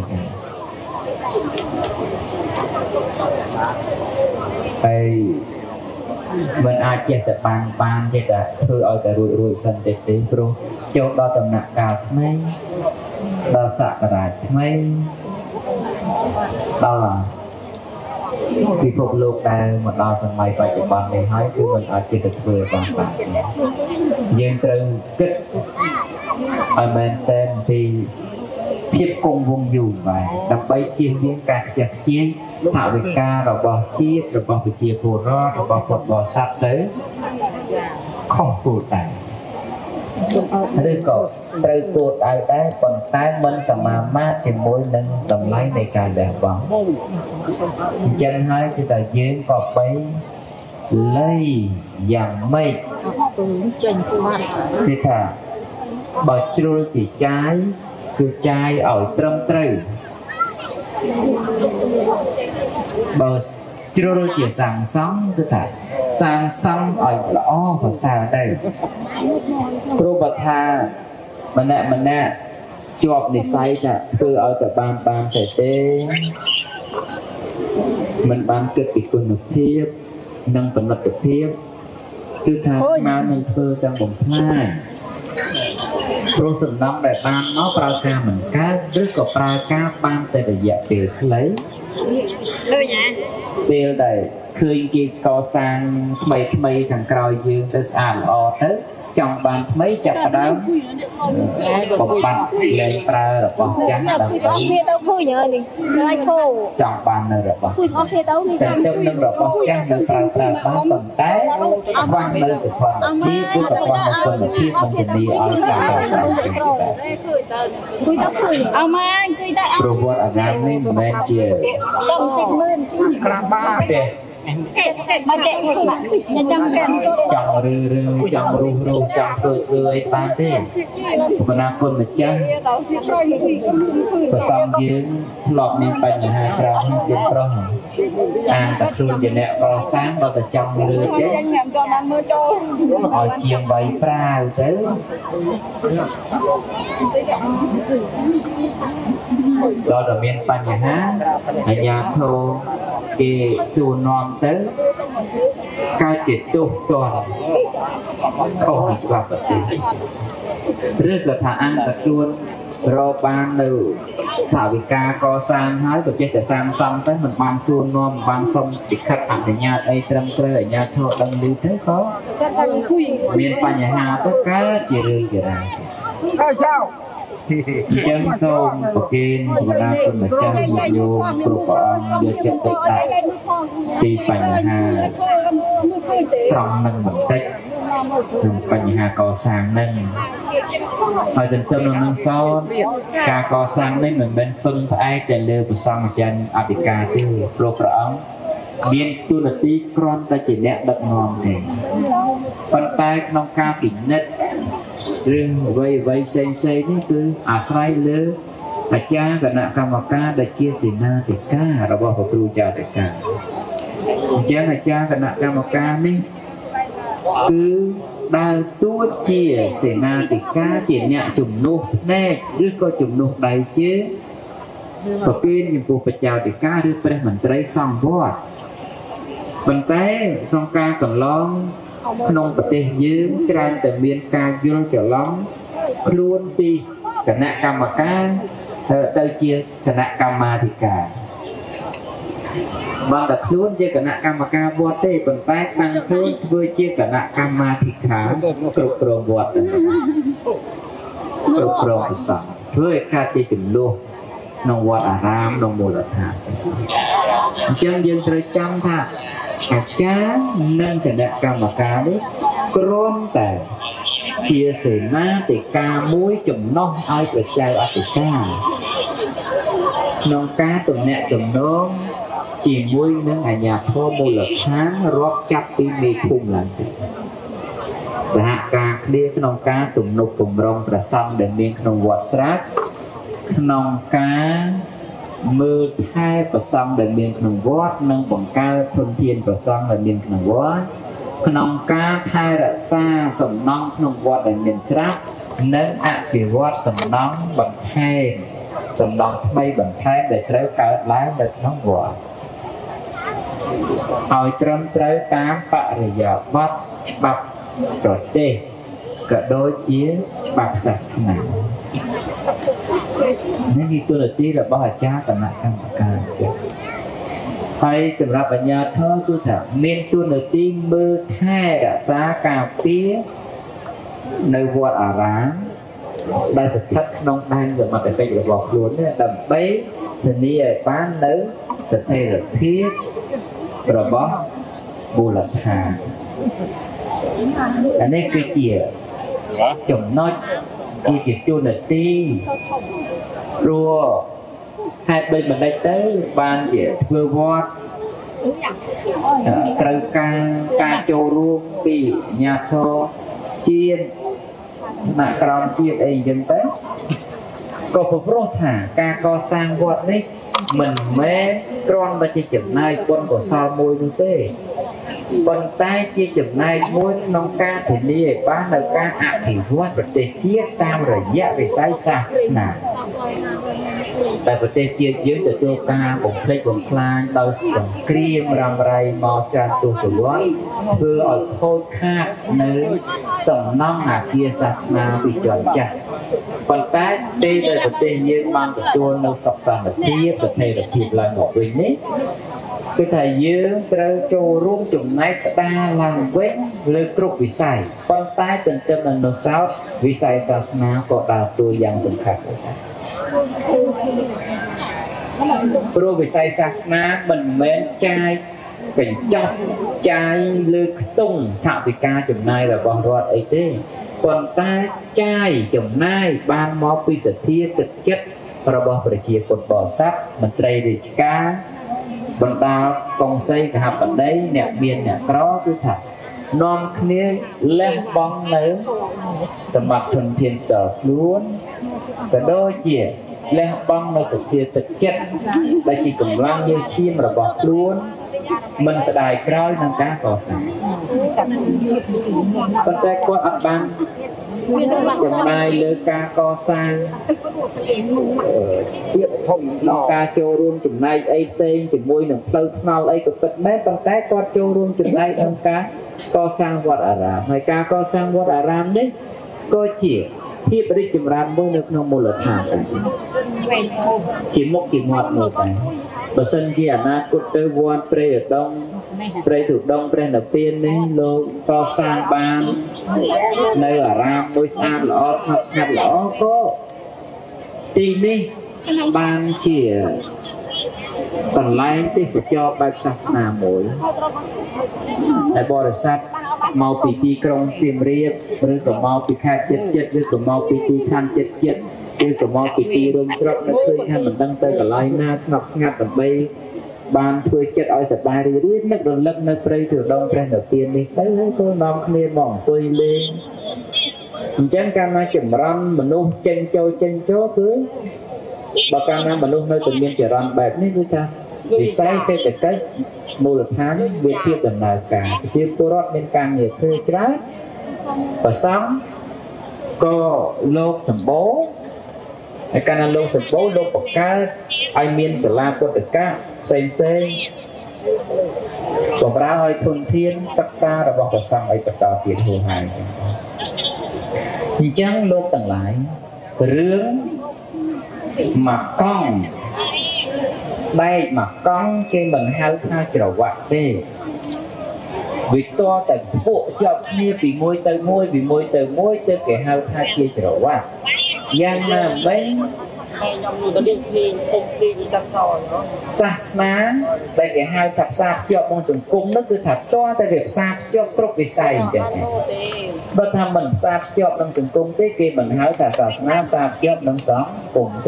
ហើយមិនអាចចេះតែបានចេះតែធ្វើឲ្យតែរួចសិនទេព្រោះចូលដល់ដំណាក់កាលថ្មីដល់សក្តានុថ្មីដល់ពិភពលោកដែលមកដល់សម័យបច្ចុប្បន្ននេះហើយគឺមិនអាចចេះតែធ្វើបានយើងត្រូវគិតឲ្យមែនតែពីភាពគង់វង្សយូរបាទដើម្បីជៀសវាងការខ្ជះខ្ជាយថវិការបស់ជាតិរបស់ប្រជាពលរដ្ឋរបស់ពុទ្ធបរិស័ទទៅខុសគោលដៅឬក៏ត្រូវគោលដៅដែរប៉ុន្តែមិនសមាមាត្រជាមួយនឹងតម្លៃនៃការលះបង់អញ្ចឹងហើយគឺថាយើងក៏បីលៃយ៉ាងម៉េចចេញបាត់គឺថាបើជ្រុលជាចាយគឺចាយឲ្យត្រឹមត្រូវបើជ្រុលជាសាងសង់គឺថាសាងសង់ឲ្យល្អប្រសើរទៅព្រោះបើថាម្នាក់ជាប់និស្ស័យថាធ្វើឲ្យតែបានទេមិនបានគិតពីគុណភាពនិងប្រណិតភាពគឺថាស្មើនឹងធ្វើទាំងបំផ្លាញព្រោះសំណង់ដែលបានមកប្រើការមិនកើតឬក៏ប្រើការបានតែរយៈពេលខ្លីដូចណាពេលដែលឃើញគេកសាងថ្មីខាងក្រោយយើងទៅស្អាតល្អទៅចង់បានថ្មីចាប់ផ្ដើមបំបត្តិលែងប្រើរបស់ចាស់ដើម្បីអស់គ្នាទៅឃើញហើយនេះហើយឈោចង់បាននៅរបស់ឃើញអស់គ្នាទៅនេះតែទៅនឹងរបស់ចាស់នៅប្រើបានប៉ុន្តែខ្វះនៅសុខភាពគឺក៏ខ្វះនៅគុណភាពមិនធានាឲ្យការប្រើឃើញទៅអមអង្គុយទៅប្រវត្តិអារាមនេះមិនមែនជាចំតិចមើលក្រាបាទេមកតែចាំចាំចង់ឬចង់រុះចង់ធ្វើអីបានទេបណ្ណាគុណម្ចាស់ប្រសំយើងធ្លាប់មានបញ្ហាច្រើនជាប្រុសអានតែខ្លួនជាអ្នកកសាងដល់តែចង់លឺទេខ្ញុំក៏បានមើលចូលឲ្យជាងបីប្រាវទៅដល់តែមានបញ្ហាអាជ្ញាធរគេសួរនាំទៅកើតជាទោសទណ្ឌខុសពីច្បាប់ប្រទេសឬក៏ថាអង្គទទួលរកបាននៅថាវិការកសាងហើយក៏ចេះតែសាងសង់ទៅមិនបានសួរនាំមិនបានសុំលិខិតអនុញ្ញាតអីត្រឹមត្រូវអាជ្ញាធរដឹងឮទៅក៏មានបញ្ហាទៅកើតជារឿងជារ៉ាវហើយចៅចឹងសូមប្រគេនវណ្ណាគុណម្ចាស់ញោមគ្រប់ព្រះអង្គយកចិត្តទុកដាក់ពីបញ្ហាត្រង់នឹងបន្តិចក្នុងបញ្ហាកសាងនឹងហើយទន្ទឹមនឹងសោតការកសាងនេះមិនមែនពឹងផ្អែកតែលើព្រះសង្ឃអាចារ្យអធិការទេព្រោះព្រះអង្គមានតួនាទីគ្រាន់តែជាអ្នកដឹកនាំទេប៉ុន្តែក្នុងការពិនិត្យរឿងអ្វីផ្សេងនេះគឺអាស្រ័យលើអាចារ្យគណៈកម្មការដែលជាសេនាធិការរបស់ព្រះគ្រូចៅធិការអញ្ចឹងអាចារ្យគណៈកម្មការនេះគឺដើរតួជាសេនាធិការជាអ្នកជំនួសភ្នែកឬក៏ជំនួសដៃជើងប្រគេនចំពោះព្រះចៅធិការឬព្រះមន្ត្រីសង្ឃវត្តប៉ុន្តែក្នុងការកន្លងក្នុងប្រទេសយើងច្រើនតែមានការយល់ច្រឡំខ្លួនពីគណៈកម្មការទៅជាគណៈកម្មាធិការបើតែខ្លួនជាគណៈកម្មការវត្តទេប៉ុន្តែខាងខ្លួនធ្វើជាគណៈកម្មាធិការគ្រប់គ្រងវត្តគ្រប់គ្រងប្រសង់ធ្វើឲ្យកើតជាចំនួនក្នុងវត្តអារាមក្នុងមូលដ្ឋានអញ្ចឹងយើងត្រូវចាំថាអាចារ្យនិងគណៈកម្មការនេះគ្រាន់តែជាសេនាធិការមួយចំណុះឲ្យប្រជាអធិការក្នុងការទំនាក់ទំនងជាមួយនឹងអាជ្ញាធរមូលដ្ឋានរាប់ចាប់ពីមេភូមិឡើងទៅសហការគ្នាក្នុងការទំនុកបំរុងព្រះសង្ឃដែលមានក្នុងវត្តស្រាប់ក្នុងការមើលថែព្រះសង្ឃដែលមានក្នុងវត្តនិងបង្កើតធនធានព្រះសង្ឃដែលមានក្នុងវត្តក្នុងការថែរក្សាសំណង់ក្នុងវត្តដែលមានស្រាប់និងអភិវឌ្ឍសំណង់បន្ថែមសំណង់ថ្មីបន្ថែមដែលត្រូវកើតឡើងនៅក្នុងវត្តឲ្យត្រឹមត្រូវតាមបរិយាបថច្បាប់ប្រទេសក៏ដូចជាច្បាប់សាសនានេះគឺទូនាទីរបស់អាចារ្យគណៈកម្មការចឹងហើយសម្រាប់អាជ្ញាធរគឺថាមានទូនាទីមើលថែរក្សាការពារនៅវត្តអារាមដែលស្ថិតក្នុងដែនសមត្ថកិច្ចរបស់ខ្លួននេះដើម្បីធានាឲ្យបាននៅស្ថិរភាពរបស់មូលដ្ឋានអានេះគឺជាចំណុចគឺជាទូនាទីព្រោះហេតុដូចបណ្ឌិតទៅបានជាធ្វើវត្តត្រូវការចូលរួមពីអាជ្ញាធរជាតិថ្នាក់ក្រោមជាតិអីចឹងទៅក៏ព្រោះថាការកសាងវត្តនេះមិនមែនគ្រាន់តែជាចំណាយបុណ្យកុសលមួយនោះទេប៉ុន្តែជាចំណែកមួយក្នុងការធានាឲ្យបាននៅការអភិវឌ្ឍប្រទេសជាតិតាមរយៈវិស័យសាសនាតែប្រទេសជាតិយើងទទួលការបំផ្លិចបំផ្លាញដោយសង្គ្រាមរ៉ាំរ៉ៃមកច្រើនទសវត្សរ៍ធ្វើឲ្យខូចខាតនៅសំណង់អគារសាសនាពីជនចាស់ប៉ុន្តែពេលដែលប្រទេសយើងបានទទួលនៅសុខសន្តិភាពស្ថិរភាពឡើងមកវិញនេះគឺថាយើងត្រូវចូលរួមចំណែកស្ដារឡើងវិញលើគ្រប់វិស័យប៉ុន្តែទន្ទឹមនឹងនោះសោតវិស័យសាសនាក៏ដើរតួយ៉ាងសំខាន់ព្រោះវិស័យសាសនាមិនមែនចាយកញ្ចប់ចាយលើខ្ទង់ថវិកាចំណាយរបស់រដ្ឋអីទេប៉ុន្តែចាយចំណាយបានមកពីសទ្ធាទឹកចិត្តរបស់ប្រជាពុទ្ធបរិស័ទមន្ត្រីរាជការបណ្ដាកងសីកហបតីអ្នកមានអ្នកក្រគឺថានាំគ្នាលះបង់នៅសម្បត្តិធនធានដល់ខ្លួនក៏ដូចជាលះបង់នៅសទ្ធាទឹកចិត្តដែលជាកម្លាំងញើសឈាមរបស់ខ្លួនមិនស្ដាយក្រោយនឹងការកសាងប៉ុន្តែគាត់អត់បានចំណាយលើការកសាងទៀតធំការចូលរួមចំណែកអីផ្សេងជាមួយនឹងផ្លូវថ្នល់អីក៏ពិតមែនប៉ុន្តែគាត់ចូលរួមចំណែកក្នុងការកសាងវត្តអារាមហើយការកសាងវត្តអារាមនេះក៏ជាភាពរីកចម្រើនមួយនៅក្នុងមូលដ្ឋានជាមុខជាមាត់មួយតែបើសិនជាអនាគតទៅវត្តព្រៃឧដុង្គព្រៃទុដងព្រះនិព្វាននេះលោកកសាងបាននៅអារាមមួយស្អាតល្អស្ងប់ស្ងាត់ល្អក៏ទីនេះបានជាកន្លែងទេសចរបែបសាសនាមួយដែលបរិស័ទមកពីទីក្រុងសៀមរាបឬក៏មកពីខេត្តចិត្តឬក៏មកពីទីឋានចិត្តឬក៏មកពីទីរួមស្រុកនៅឃើញថាមិនដឹងទៅកន្លែងណាស្ងប់ស្ងាត់ដើម្បីបានធ្វើចិត្តឲ្យសប្បាយរីករាយនឹករលឹកនៅព្រៃទ្រដងព្រះនិព្វាននេះទៅហើយក៏នាំគ្នាមកអង្គុយលេងអញ្ចឹងកាលណាចម្រើនមនុស្សចេញចូលគឺបើកាលណាមនុស្សនៅតែមានចរន្តបែបនេះគឺថាវិស័យសេដ្ឋកិច្ចមូលដ្ឋានវាភាពដំណើរការប្រជាពលរដ្ឋមានការងារធ្វើច្រើនប្រសង់ក៏លោកសម្បូរហើយកាលណាលោកសម្បូរលោកបង្កើតឲ្យមានសាលាពុទ្ធិកផ្សេងបំរើឲ្យធនធានសិក្សារបស់ប្រសង់ឲ្យបន្តទៀតហួសហេតុអញ្ចឹងលោកទាំងឡាយរឿងមកកង់បែកមកកង់គេមិនហៅថាច្រវាក់ទេវាតតែពួកជាប់គ្នាពីមួយទៅមួយពីមួយទៅមួយទើបគេហៅថាជាច្រវាក់យ៉ាងណាមិញខ្ញុំនោះទៅនេះគ្នាពុំគ្នាចាំសល់សាសនាដែលគេហៅថាផ្សារភ្ជាប់ក្នុងសង្គមនោះគឺថាតតែវាផ្សារភ្ជាប់គ្រប់វិស័យអញ្ចឹងបើថាមិនផ្សារភ្ជាប់ក្នុងសង្គមទេគេមិនហៅថាសាសនាផ្សារភ្ជាប់ក្នុងសង្គម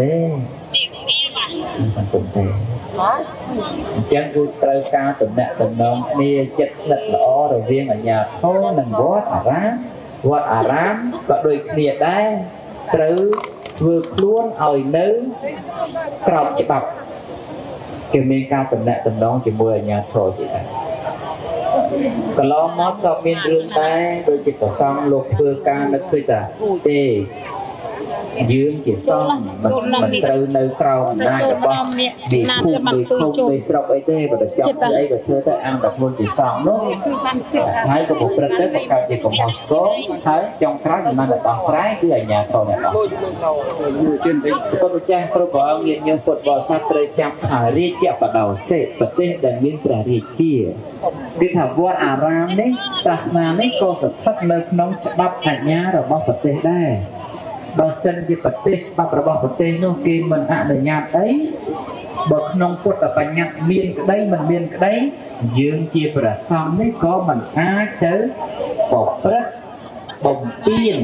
ទេសង្គមទេអញ្ចឹងគឺត្រូវការតំណែងគ្នាចិត្តស្និទ្ធល្អរវាងអាជ្ញាធរនិងវត្តអារាមក៏ដូចគ្នាដែរត្រូវធ្វើខ្លួនឲ្យនៅក្រោមច្បាប់គេមានការតំណែងជាមួយអាជ្ញាធរជាដែរកន្លងមកក៏មានរឿងដែរដូចជាប្រសង់លោកធ្វើការនឹកឃើញថាទេយើងជាសង្ឃមិនត្រូវនៅក្រោមអំណាចរបស់ទីភូមិឃុំទីស្រុកអីទេបើតែចាប់អីក៏ធ្វើទៅអង្គតែខ្លួនជាសង្ឃនោះហើយក៏ប្រព្រឹត្តទៅបង្កើតជាកំហុសឆ្គងហើយចុងក្រោយមិនបានដោះស្រាយគឺអាជ្ញាធរអ្នកដោះស្រាយជាទីពុទ្ធចាស់គ្រប់ព្រះអង្គញាតិញោមពុទ្ធបរិស័ទត្រូវចាំថារាជបដោសិប្រទេសដែលមានព្រះរាជាគឺថាវត្តអារាមនេះសាសនានេះក៏ស្ថិតនៅក្នុងច្បាប់អាជ្ញារបស់ប្រទេសដែរបើសិនជាប្រទេសច្បាប់របស់ប្រទេសនោះគេមិនអនុញ្ញាតអីបើក្នុងពុទ្ធបញ្ញត្តិមានក្តីមិនមានក្តីយើងជាព្រះសង្ឃនេះក៏មិនអាចទៅប្រព្រឹត្តបំពាន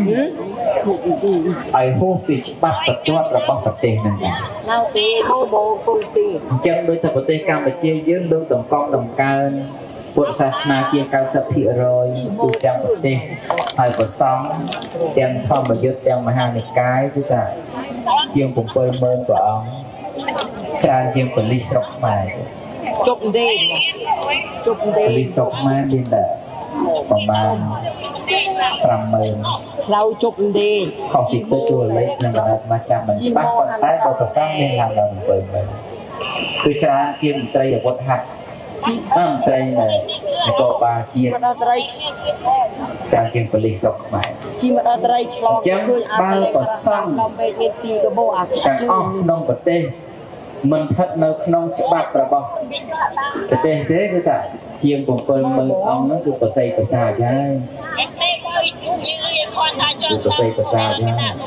ឲ្យហួសពីច្បាប់ប្រទាប់របស់ប្រទេសនឹងដែរនៅទីហូបគង់ទីអញ្ចឹងដោយតែប្រទេសកម្ពុជាយើងលើកតម្កងតម្កើងពុទ្ធសាសនាជា 90% ទូទាំងប្រទេសហើយប្រសង់ទាំងធម្មយុត្តិទាំងមហានិកាយគឺថាជាង 70000 ព្រះអង្គច្រើនជាងប៉ូលីសស្រុកខ្មែរជប់ទេប៉ូលីសស្រុកខ្មែរមានតែប្រមាណ 50000 เราជប់ទេខុសពីទៅជួលលេខនឹងកណ្ដាលមកចាំមិនច្បាស់ប៉ុន្តែបើប្រសង់មានឡើងដល់ 70000 គឺច្រើនជាមន្ត្រីអាវុធហត្ថអង្គត្រីនគរបាលជាតិតាមជាងប៉ូលីសស្រុកខ្មែរជាមដល់ត្រីឆ្លងឃើញបើប្រសង់ដល់ពេកមានទីកបោអាទាំងអស់ក្នុងប្រទេសមិនស្ថិតនៅក្នុងច្បាប់របស់ប្រទេសទេគឺថាជាង 70000 អង្គហ្នឹងគឺប្រស័យប្រសាហើយគឺប្រស័យប្រសាហើយ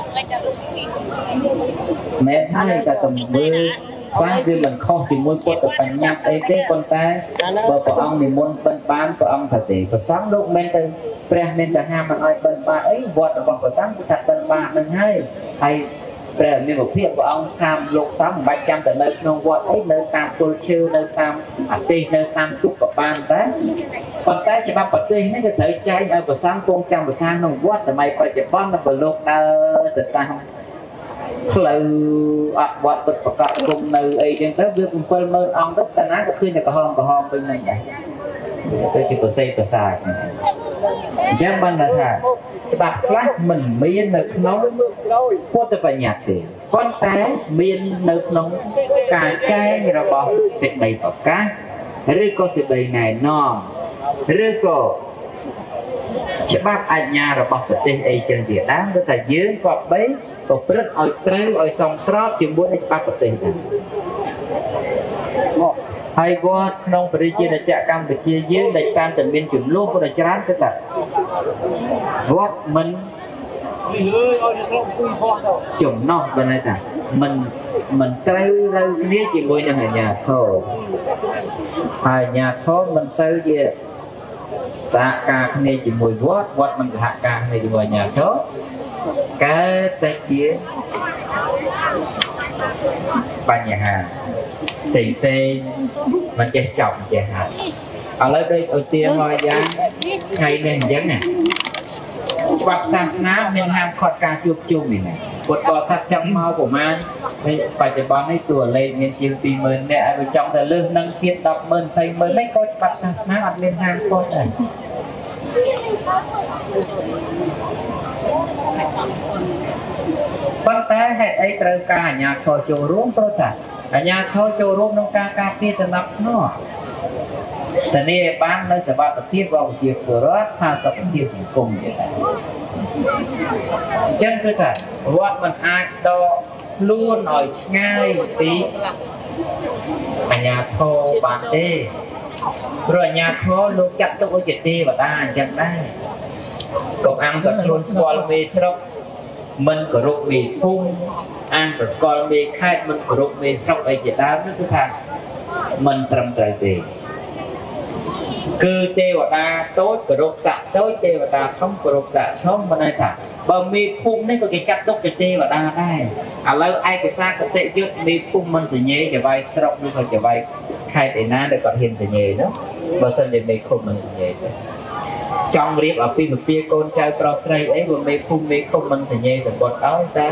មែនហើយតែទំមើបាទវាមិនខុសជាមួយពុទ្ធបញ្ញត្តិអីទេប៉ុន្តែបើព្រះអង្គនិមន្តបិណ្ឌបាតព្រះអង្គថាទេប្រសង់លោកមិនទៅព្រះមានតែហាមមិនឲ្យបិណ្ឌបាតអីវត្តរបស់ប្រសង់គឺថាបិណ្ឌបាតនឹងហើយព្រះមានវិភាកព្រះអង្គតាមលោកសង្ឃមិនបាច់ចាំតែនៅក្នុងវត្តអីនៅតាមគល់ឈើនៅតាមអាទេសនៅតាមទុកក៏បានដែរប៉ុន្តែច្បាប់ប្រទេសនេះគឺត្រូវចែងឲ្យប្រសង់គង់ចាំប្រសាក្នុងវត្តសម័យបច្ចុប្បន្នបើលោកដើរទៅតាមផ្លូវអត់វត្តពិតប្រកបគុំនៅអីចឹងទៅវា 70000 អង្គទៅតាណាក៏ឃើញតែក្រហមពេញហ្នឹងដែរទៅជាប្រសេប្រសាអញ្ចឹងបានថាច្បាប់ខ្លះមិនមាននៅក្នុងពុទ្ធបញ្ញត្តិទេប៉ុន្តែមាននៅក្នុងការចែងរបស់សេចក្តីប្រកាសឬក៏សេចក្តីណែនាំឬក៏ច្បាប់អាជ្ញារបស់ប្រទេសអីចឹងជាដើមគឺថាយើងក៏បីប្រព្រឹត្តឲ្យត្រូវឲ្យសមស្របជាមួយនឹងច្បាប់ប្រទេសដែរហើយវត្តក្នុងប្រជាណាចក្រកម្ពុជាយើងដែលកាន់តែមានចំនួនពុទ្ធច្រើនគឺថាវត្តមិន chủng nó bên này ta mình treo lâu kia chỉ ngồi ở nhà thờ hai nhà thờ mình sao kia dạ ca này chỉ ngồi vót mình hạ ca này chỉ ngồi nhà thờ cái tay chia ba nhà hàng xì xe mình chơi chồng chơi hạt ở lấy đây đầu tiên ngồi giá ngày nên giống nè bác sang snap nên ham khọt ca chuột chung này này một bò sắt trong mau của man phải để bónให้ตัวเลยnên chiều tìm mình nè ở trong thời lương nâng kiệt đọc mình thầy mình mấy coi bác sang snap ăn lên ham coi này bác té hệ ấy trời ca nhà thò chồ rốn tôi thật nhà thò chồ rốn nông ca kia sẽ nắp nóแต่นี่บ้านในสภาพที่เราเชื่อตัวรอดพาสับที่สังคมอย่างไรจังคือแต่ว่ามันอาจจะล้วนหน่อยง่ายตีปัญญาโทบางเต้โดยญาโทลูกจับตัวจิตตีว่าได้จังได้กบอังกับลุนสกอลมีสระมันกรุบมีพุ่งอังกับสกอลมีไข่มันกรุบมีสระไอจิตได้นั่นคือทางมันตรำใจตีคือเทวดาโต๊ะกระโดดสะโต๊ะเทวดาท้องกระโดดสะท้องมันอะไรต่างบางมีพุ่มนี่ก็จะจับตกจะเทวดาได้แล้วไอ้กระซ่ากระเตะยึดมีพุ่มมันเสียเงี้ยจะใบสระนี่เขาจะใบใครแต่น้าได้ก่อนเห็นเสียเงี้ยเนาะบางส่วนจะมีพุ่มมันเสียเงี้ยจองเรียบเอาปีนปีโกนใจกรอบใส่ไอ้บางมีพุ่มมีพุ่มมันเสียเงี้ยสมบูรณ์เอาแต่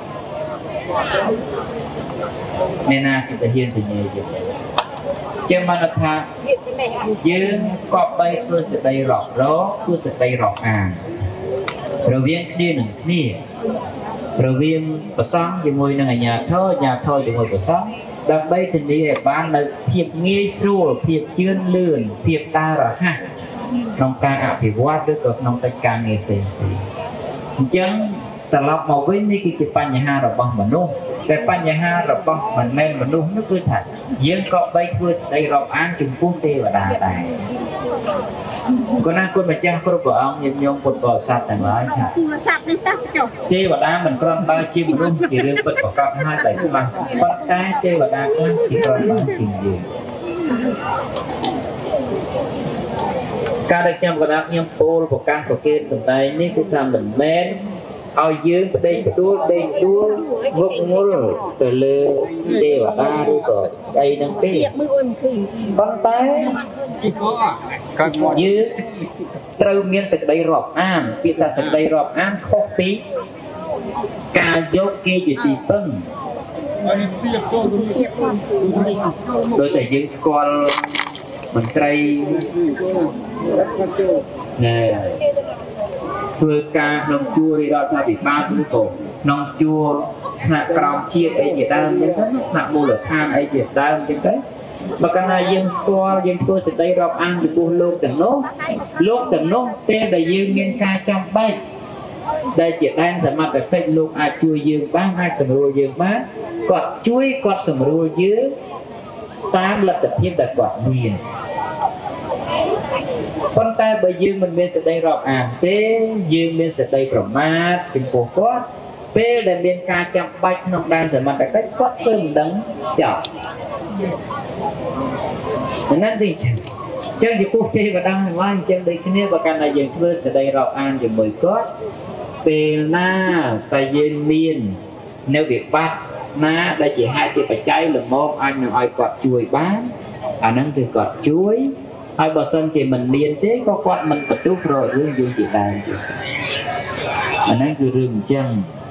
แม่นาคือจะเห็นเสียเงี้ยจะเจ้ามันธายืนกอบไปเพื่อสดายหลอกล้อเพื่อสดายหลอกอ่างเราเวียนนี่หนึ่งนี่เราเวียนประซ้ำอยู่มวยในnhà thơอยู่มวยประซ้ำดังใบทีนี้บ้านเราเพียบงี้สู้เพียบเชื่อนเลื่อนเพียบตาหรอฮะน้องการอภิวัตด้วยกับน้องตะการเงยเสียงสีจังแต่เรามองไว้นี่คือปัญหาเราบังมนุษย์แต่ปัญหาเราบังมันแม่มนุษย์นั่นคือถัดยืนเกาะใบเพื่อได้เราอ้างจุ่มพุ่งเทวดาได้ก็น่าคุณมาจ้างครูบอกเอายงคนก่อสัตว์แต่ร้ายค่ะเทวดามันกรอนตาชิมรุ่งกี่เรื่องเปิดประกอบให้ใส่ขึ้นมาปัจจัยเทวดาก็กี่กรอนตาจริงยืนการได้จำกระดับยังโปรประการประเกณฑ์ต่างๆนี่คือทำเหมือนแม่เอายืนเด้งตัวงกงุลแต่เลยเทวดาดูก่อนใส่นังเป้ปังแต่ยืนเติมเงินสักได้รอบอ่านพิจารณาสักได้รอบอ่านข้อปีการยกเกจิตีตึ้งโดยแต่ยืนสกอลมันไกลเนี่ยเพื่อการนำจัวรีดอทาบิบ้าทุกคนนำจัวหนักกราวเชียร์ไอเจียดามยังไงหนักมูลค่าไอเจียดามยังไงบางครั้งยังสกอลยังตัวสุดได้รับอ่านอยู่บนโลกแต่โน้เต้ได้ยืมเงินการจำใบได้เจียดามสามารถไปเป็นโลกอาช่วยยืมบ้างให้สำรวจยืมบ้างกดช่วยกดสำรวจยืมตามหลักเทียบแต่กดเวียนคนตายไปยืมมันเป็นสเตย์รอบอ่างเป้ยืมเป็นสเตย์ประมาทเป็นโปกอดเป้ได้เป็นการจำใบขนมดานสมัยแต่ก็ก็เพิ่มดังจับดังนั้นที่เจ้าจะพูดที่ว่าดังว่าเจ้าได้ที่นี่ประกันอะไรอย่างเพื่อสเตย์รอบอ่างจะมือกอดเป็นหน้าแต่ยืนเมียนแนวเบียดบ้าหน้าได้chỉ hai chỉ phải cháy là một anh nào aiกอดช่วยบ้านอันนั้นคือกอดช่วยไอ้บอสนจีมันเรียนเต้ก็กอดมันประตูโปรเรื่องยืนจีได้อันนั้นคือเรื่องจัง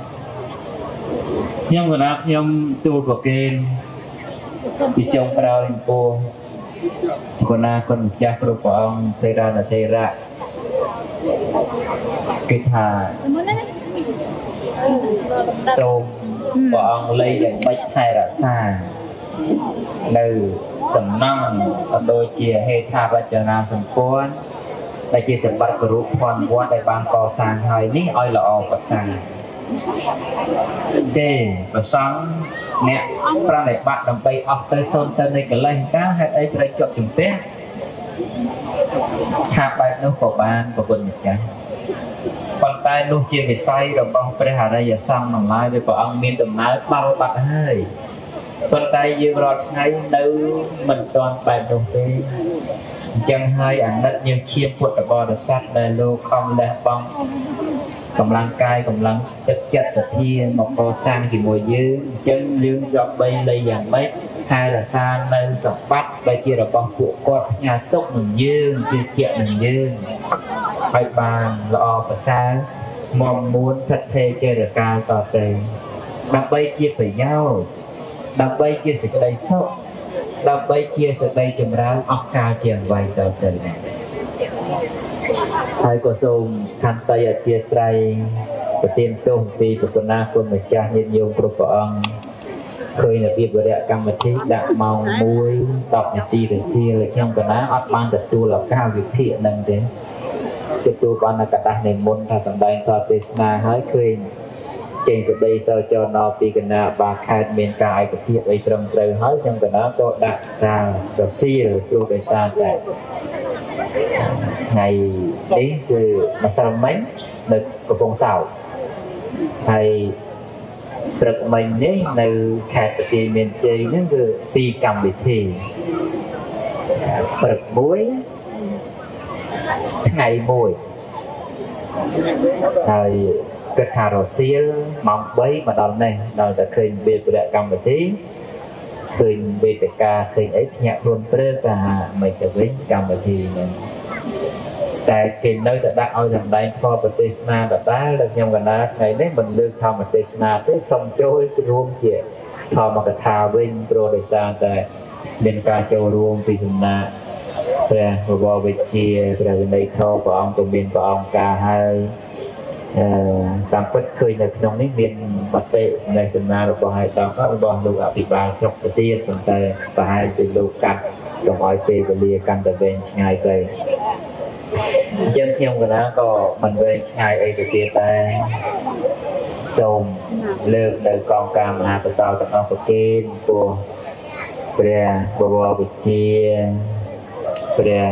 ยังวันนั้นยังตัวกับเกณฑ์จีจงปราลิมโปคนน่าคนจ้าครูปองเทระนะเทระกิธาโสมปองเลยอย่างไม่ใช่รักษาในสำนักโดยเชี่ยให้ท่ารัชนาสมควรในเชี่ยสมบัติกรุพรวัดในบางกอสานไทยนี่อ้อยละออประสังเดประสังเนี่ยพระในบัดนำไปออกเตยโซนเตยในกระไรก้าให้ไอ้ประจบจุ่มเต้หาไปนู้นขอบานประกุนจังប៉ុន្តែនោះជាវិស័យរបស់ព្រះអរិយសង្ឃទាំងឡាយដែលព្រះអង្គមានដំណើរដល់បាត់ហើយប៉ុន្តែយើងរាល់ថ្ងៃនៅមិនទាន់បែបនោះទេអញ្ចឹងហើយអាណិតយើងឈាមពុទ្ធបរិស័ទដែលលោកខំលះបង់កម្លាំងកាយកម្លាំងចិត្តសទ្ធាមកកសាងជាមួយយើងអញ្ចឹងយើងយកបីលៃយ៉ាងម៉េចថែរក្សានៅសម្បត្តិដែលជារបស់ពួកគាត់ផ្ញើទុកនឹងយើងជឿជាក់នឹងយើងឲ្យបានល្អប្រសើរមកមួនព្រឹកភេចេរកាលតទៅដើម្បីជាប្រយោជន៍ដើម្បីជាសេចក្តីសុខដើម្បីជាសេចក្តីចម្រើនអស់កលជាអ្វីតទៅនេះហើយក៏សូមខន្តីអធិស្ឋានប្រទានទោសពីប្រគុណគុណម្ចាស់ញាតិញោមគ្រប់ព្រះអង្គឃើញរបៀបវរៈកម្មវិធីដាក់ម៉ោង1 10នាទីរសៀលខ្ញុំកណាអត់បានទទួលឱកាសវិភាគនឹងទេទទួលបានកតាសនិមន្តថាសម្ដែងតទេសនាហើយឃើញចេញសេចក្តីសើចរណពីគណៈបាខេត្តមានការឯកភាពអីត្រឹមត្រូវហើយខ្ញុំកណាក៏ដាក់ការរសៀលព្រោះដោយសារតែថ្ងៃនេះគឺម្សិលមិញនៅកំពង់សោមហើយព្រឹកមិញនេះនៅខេត្តបន្ទាយមានជ័យហ្នឹងគឺពីកម្មវិធីព្រឹក1ថ្ងៃ1ហើយគិតថារសៀលម៉ោង3មកដល់នេះដល់តែឃើញពេលប្រតិកម្មវិធីឃើញវេទិកាឃើញអីភ្ញាក់ខ្លួនព្រឺថាមិនទៅវិញកម្មវិធីហ្នឹងតែគេនៅតែដាក់ឲ្យសម្ដែងធម៌ប្រទេសនាដដែលដែលខ្ញុំកណាថ្ងៃនេះមិនលើកធម៌ប្រទេសនាទេសូមចូលរួមជាធម្មកថាវិញព្រោះដោយសារតែមានការចូលរួមពីសំណាក់ព្រះបវរវិជ្ជាព្រះវិន័យធម៌ព្រះអង្គក៏មានព្រះអង្គការហើយតាមពិតឃើញនៅក្នុងនេះមានមតិនៃសំណារបស់ហេតុរបស់លោកអភិបាលស្រុកទៅទៀតប៉ុន្តែប្រហែលជាលោកកាត់កុំឲ្យពេលវេលាកាន់តែវែងឆ្ងាយទៅអញ្ចឹងខ្ញុំកណាក៏មិនវែងឆ្ងាយអីទៅទៀតដែរសូមលើកនៅកងការមហាប្រសោតទាំងអស់ប្រគេនពោះព្រះបវរវិជ្ជាព្រះ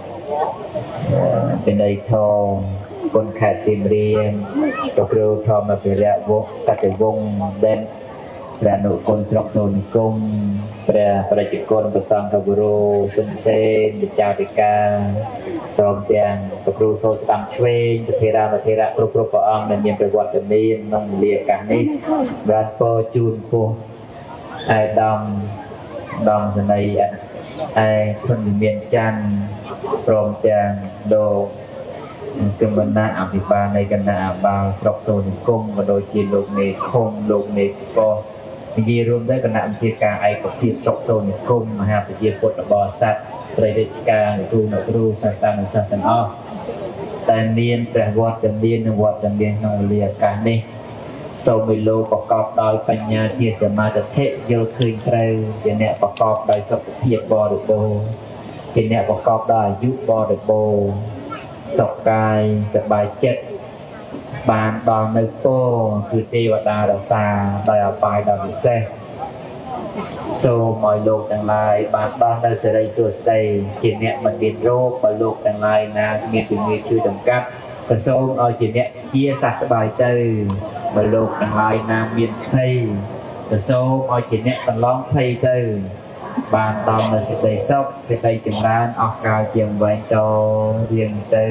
វិន័យធម៌គុណខេត្តសៀមរាបលោកគ្រូធម្មភិរៈវងកតវងដែនព្រះអនុគុណស្រុកសូននិគមព្រះប្រជាជនប្រសង្ឃបុរោសុនសេនវិចារិកាព្រមទាំងលោកគ្រូសូស្ដាំឆ្វេងទិរានុធិរៈគ្រប់ព្រះអង្គដែលមានប្រវត្តិមានក្នុងវេលាកាសនេះបានពរជូនពោះឯដំសនីឯធនមានច័ន្ទព្រមទាំងលោកគមនាអភិបាលនៃគណៈអាបាលស្រុកសូននិគមក៏ដូចជាលោកមេឃុំលោកមេកោនិយាយរួមទៅគណៈអភិការឯកភាពស្រុកសូននិគមមហាប្រជាពុទ្ធបរិស័ទព្រះរាជការគ្រូអ្នកគ្រូសាស្ត្រានុសិស្សទាំងអស់តែមានព្រះវត្តមាននិងវត្តមានក្នុងវេលាឱកាសនេះសូមឲ្យលោកប្រកបដោយបញ្ញាជាសមាធិយល់ឃើញត្រូវជាអ្នកប្រកបដោយសុខភាពបរិបូរណ៍ជាអ្នកប្រកបដោយអាយុបរិបូរណ៍សុខកាយសប្បាយចិត្តបានដល់នៅពរគឺទេវតារក្សាដោយអបាយដ៏ពិសេសសូមឲ្យលោកទាំងឡាយបានដល់នៅសេរីសួស្តីជាអ្នកមិនមានរោគបើលោកទាំងឡាយណាមានជំងឺឈឺតម្កាត់ក៏សូមឲ្យជាអ្នកជាសះស្បើយទៅបើលោកទាំងឡាយណាមានភ័យក៏សូមឲ្យជាអ្នកកន្លងភ័យទៅបានដល់នៅសេចក្តីសុខសេចក្តីចម្រើនអស់កលជាវែងតរៀងទៅ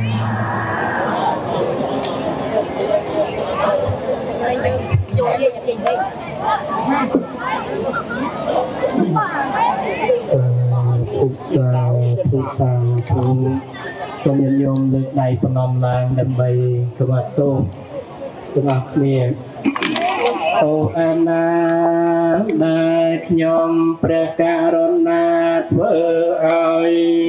ពុទ្ធសាធុសូមញោមលើកដៃប្រណម្យឡើងដើម្បីស្វាគមន៍ទាំងអស់គ្នាអូអាណាដែលខ្ញុំព្រះករុណាធ្វើឲ្យ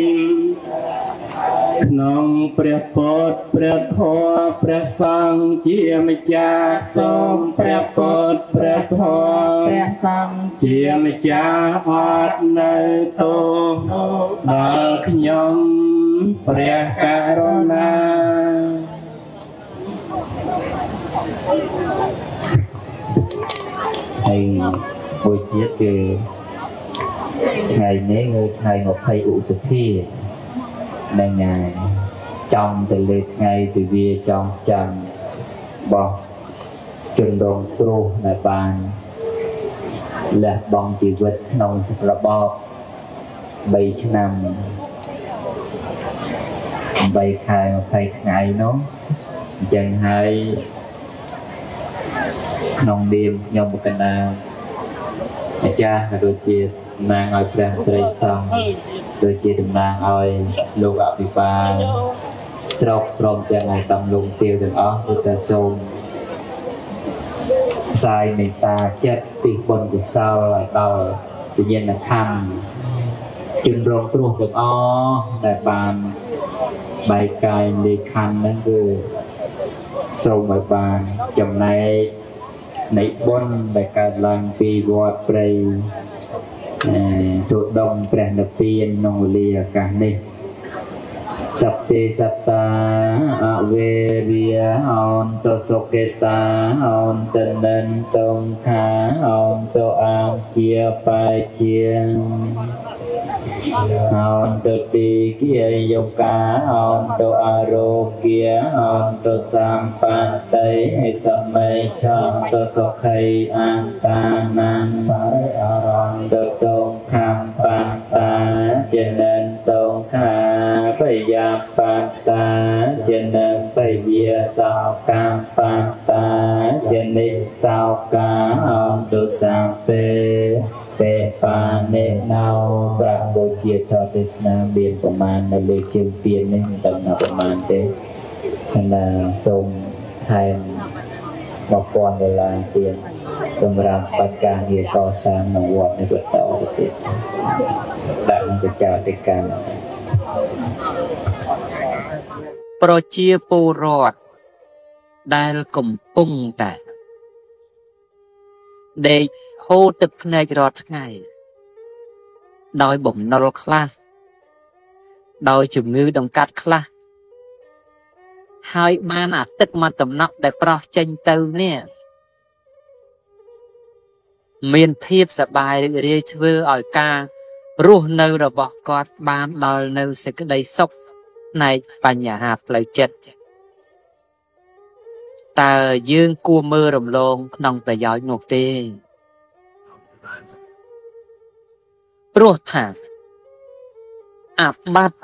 ក្នុងព្រះពុទ្ធព្រះធម៌ព្រះសង្ឃជាម្ចាស់សូមព្រះពុទ្ធព្រះធម៌ព្រះសង្ឃជាម្ចាស់អត់នៅទោសដល់ខ្ញុំព្រះករុណាហើយមួយទៀតគឺថ្ងៃនេះគឺថ្ងៃ20ឧសភានឹង trong từ lệ ngày từ vi trong chẳng bỏ chân đồng tru này bàn là bong chỉ vật nông sập bọ bay năm bay khai khai ngày nó chẳng hay nông đêm nhau một cái nào cha là đôi chia mang ngồi trang tây xong đôi chia đừng mang ngồi lục ạ bị ba sọc from chẳng ngày tầm lùng tiêu được ó người ta xôn sai người ta chết tiền bồn của sau là tàu tự nhiên là thăm chừng rong tru được ó đại bàn bài cài đi khăn đó cứ sâu bài bàn chồng này nãy bôn bài cài làm pi vọt prey tụt đông prey nợ piên nông lìa cả này Sapte satta averia on to soketa on tenen tong kha on to am chia pai chia on to ti kia yoka on to aro kia on to sampan tei hay samai chon to sokai an ta nan on to tong kham pan ta chenen tong kha bây giờ pan ta chenen bây giờ sao cam pan ta chenen sao cá on to sampe pe pa ne nau pra bo chia thọ thế na biênประมาณ là lời chương tiền nên tầm nào ประมาณ thế là sông hai một con gọi là tiền sông ram bát ca nghĩa co sang nông vọtในตัวต่อติดดังจะเจ้าติดกันប្រជាពលរដ្ឋដែលកំពុងតែដេកហូរទឹកភ្នែករាល់ថ្ងៃដោយបំណុលខ្លះដោយជំងឺដង្កាត់ខ្លះហើយបានអាទឹកមកតំណក់ដែលប្រោះចេញទៅនេះមានភាពសប្បាយរីករាយធ្វើឲ្យការរស់នៅរបស់គាត់បានដល់នៅសេចក្តីសុខផ្នែកបញ្ហាផ្លូវចិត្តតើយើងគួរមើលរំលងក្នុងប្រយោជន៍នោះទេព្រោះថាអាបត្តិ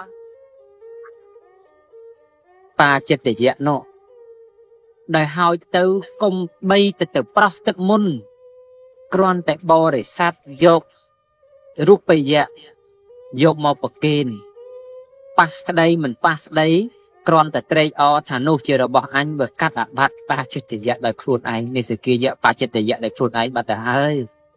បាចិត្តយៈនោះដែលហើយទៅកុំបីទៅប្រោះទឹកមុនគ្រាន់តែបរិស័ទយករូបយៈយកមកប្រគេនប៉ះក្តីមិនប៉ះក្តីគ្រាន់តែត្រេកអរថានោះជារបស់អញបើកាត់អាបត្តិបាចិត្តយៈដោយខ្លួនឯងនិសគាយៈបាចិត្តយៈដោយខ្លួនឯងបាត់ទៅហើយ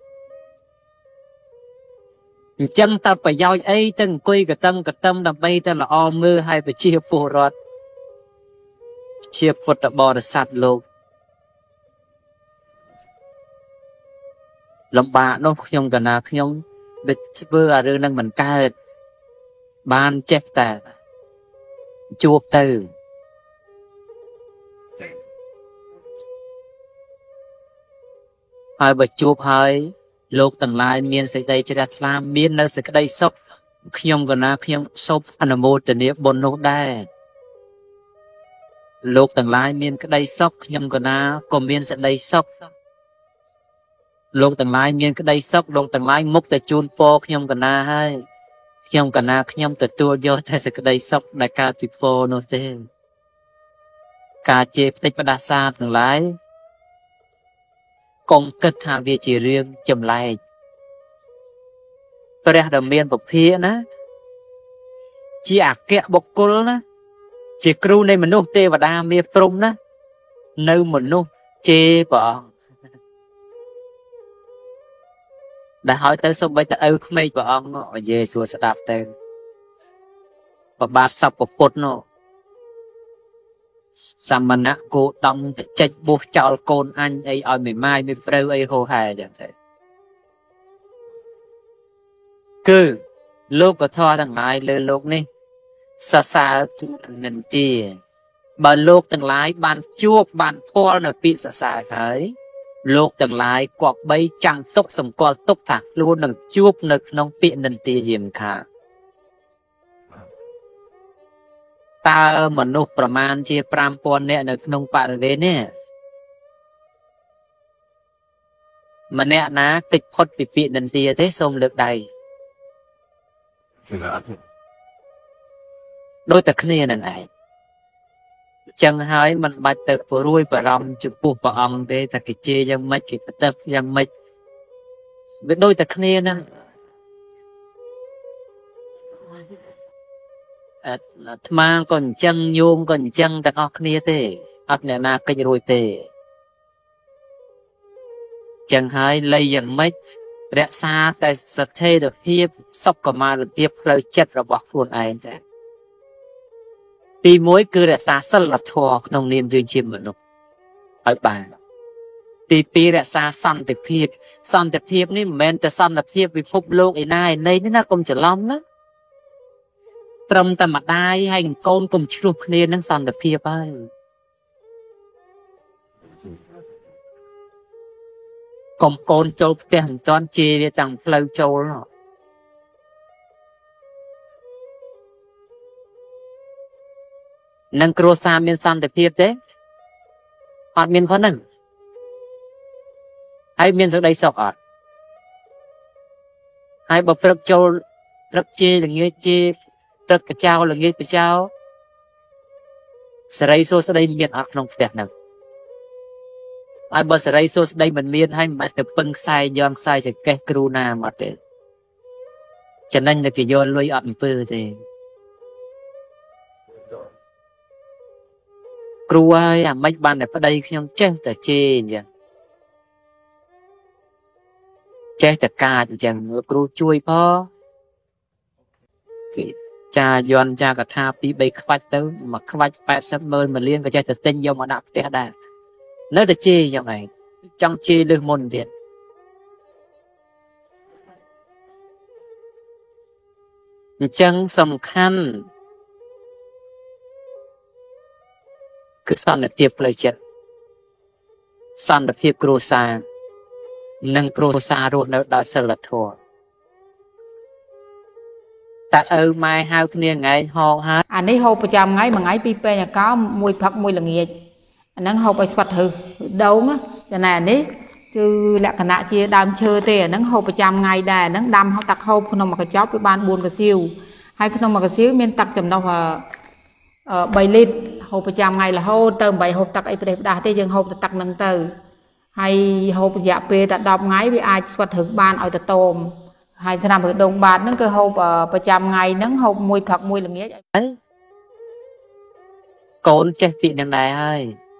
អញ្ចឹងតើប្រយោជន៍អីទៅអង្គុយកតឹងកតឹមដើម្បីទៅល្អមើលឲ្យប្រជាពលរដ្ឋជាពុទ្ធបរិស័ទលោកលំបាកនោះខ្ញុំកណាខ្ញុំដូចធ្វើឲ្យរឿងនឹងមិនកើតបានចេះតែជួបទៅហើយបើជួបហើយលោកទាំងឡាយមានសេចក្តីជ្រះថ្លាមាននៅសេចក្តីសុខខ្ញុំកណាខ្ញុំសូមអនុមោទនាបុណ្យនោះដែរលោកទាំងឡាយមានក្តីសុខខ្ញុំកណាក៏មានសេចក្តីសុខលោកទាំងឡាយមានក្តីសុខលោកទាំងឡាយមុខតែជូនពរខ្ញុំកណាហើយខ្ញុំកណាខ្ញុំទទួលយកតែសេចក្តីសុខដែលកើតពីពរនោះទេការជេរផ្ទិចផ្ដាសាទាំងឡាយកុំគិតថាវាជារឿងចម្លែកព្រះដ៏មានពភាណាជាអគ្គបុគ្គលណាជាគ្រូនៃមនុស្សទេវតាមាព្រំណានៅមនុស្សជេរព្រះអង្គដែលហើយទៅសូម្បីតែឪក្មេកព្រះអង្គនោះយេស៊ូស្ដាប់ទៅប្របាទសពពុទ្ធនោះសមណៈគោដំទៅចេចបោះចោលកូនអញអីឲ្យមិនម៉ាយមិនព្រៅអីហោហែចឹងទៅគឺលោកធម៌ទាំងឡាយលើលោកនេះសរសើរទូលនិន្ទាបើលោកទាំងឡាយបានជួបបានពលនៅពាក្យសរសើរហើយលោកទាំងឡាយគប្បីចាំងទុកសម្គាល់ទុកថាខ្លួននឹងជួបនៅក្នុងពាក្យនិន្ទាយាមខាតើមនុស្សប្រមាណជា 5000 នាក់នៅក្នុងបរិវេណនេះម្នាក់ណាគេចផុតពីពាក្យនិន្ទាទេសូមលើកដៃដូចតែគ្នានឹងឯងចឹងហើយមិនបាច់ទៅព្រួយបារម្ភចំពោះព្រះអង្គទេតែគេជេរយ៉ាងម៉េចគេផ្ទឹកយ៉ាងម៉េចវាដូចតែគ្នាហ្នឹងអាត្មាក៏អញ្ចឹងញោមក៏អញ្ចឹងទាំងអស់គ្នាទេអត់អ្នកណាកិច្ចរួចទេចឹងហើយលៃយ៉ាងម៉េចរក្សាតែស្ថិរភាពសុខុមាលភាពផ្លូវចិត្តរបស់ខ្លួនឯងតែទី1គឺរក្សាសិលធម៌ក្នុងនាមយើងជាមនុស្សឲ្យបានទី2រក្សាសន្តិភាពសន្តិភាពនេះមិនមែនតែសន្តិភាពពិភពលោកឯណាឯណីទេណាកុំច្រឡំណាត្រឹមតែម្ដាយហើយកូនកុំឆ្លោះគ្នានឹងសន្តិភាពហើយកុំកូនចូលផ្ទះមិនទាន់ជេរវាទាំងផ្លូវចូលនឹងគ្រួសារមានសន្តិភាពទេអត់មានផងហ្នឹងហើយមានសេចក្តីសុខអត់ហើយបើព្រឹកចូលព្រឹកជេរល្ងាចជេរព្រឹកកចោល្ងាចបចោសេរីសួស្តីមានអត់ក្នុងផ្ទះហ្នឹងហើយបើសេរីសួស្តីមិនមានហើយមិនបាច់ទៅពឹងខ្សែយ៉ងខ្សែចកេះគ្រូណាមកទេចំណេញតែគេយកលុយអត់អំពើទេគ្រូហើយអាម៉េចបានតែប្តីខ្ញុំចេះតែជេរអញ្ចឹងចេះតែកាចអញ្ចឹងគ្រូជួយផងគេចាយន់ចាកថា2 3ខ្វាច់ទៅមកខ្វាច់80,000 1លានក៏ចេះតែទិញយកមកដាក់ផ្ទះដែរនៅតែជេរយ៉ាងឯងចង់ជេរលើសមុនទៀតអញ្ចឹងសំខាន់គឺសន្តិភាពផ្លូវចិត្តសន្តិភាពគ្រួសារនិងគ្រួសាររស់នៅដោយសិលធម៌តើឪម៉ែហៅគ្នាថ្ងៃហងហើយអានេះហូបប្រចាំថ្ងៃមួយថ្ងៃ2 ពេលអាកោមួយផឹកមួយល្ងាចអាហ្នឹងហូបឲ្យស្វិតហឹសដូងចំណែកអានេះគឺលក្ខណៈជាដើមឈើទេអាហ្នឹងហូបប្រចាំថ្ងៃដែរអាហ្នឹងដាំទឹកហូបក្នុងមួយកញ្ចប់វាបាន4 កសៀវហើយក្នុងមួយកសៀវមានទឹកចំណុះ3 លីត្រហូបប្រចាំថ្ងៃរហូតទៅមិនហូបទឹកអីប្រេះផ្ដាស់ទេយើងហូបទឹកហ្នឹងទៅហើយហូបរយៈពេលតែ10 ថ្ងៃវាអាចស្វិតហឹសបានឲ្យតតមហើយឆ្នាំរដូងបាតហ្នឹងគឺហូបប្រចាំថ្ងៃហ្នឹងហូបមួយផឹកមួយល្ងាចកូនចេះពាក្យនឹងដែរហើយ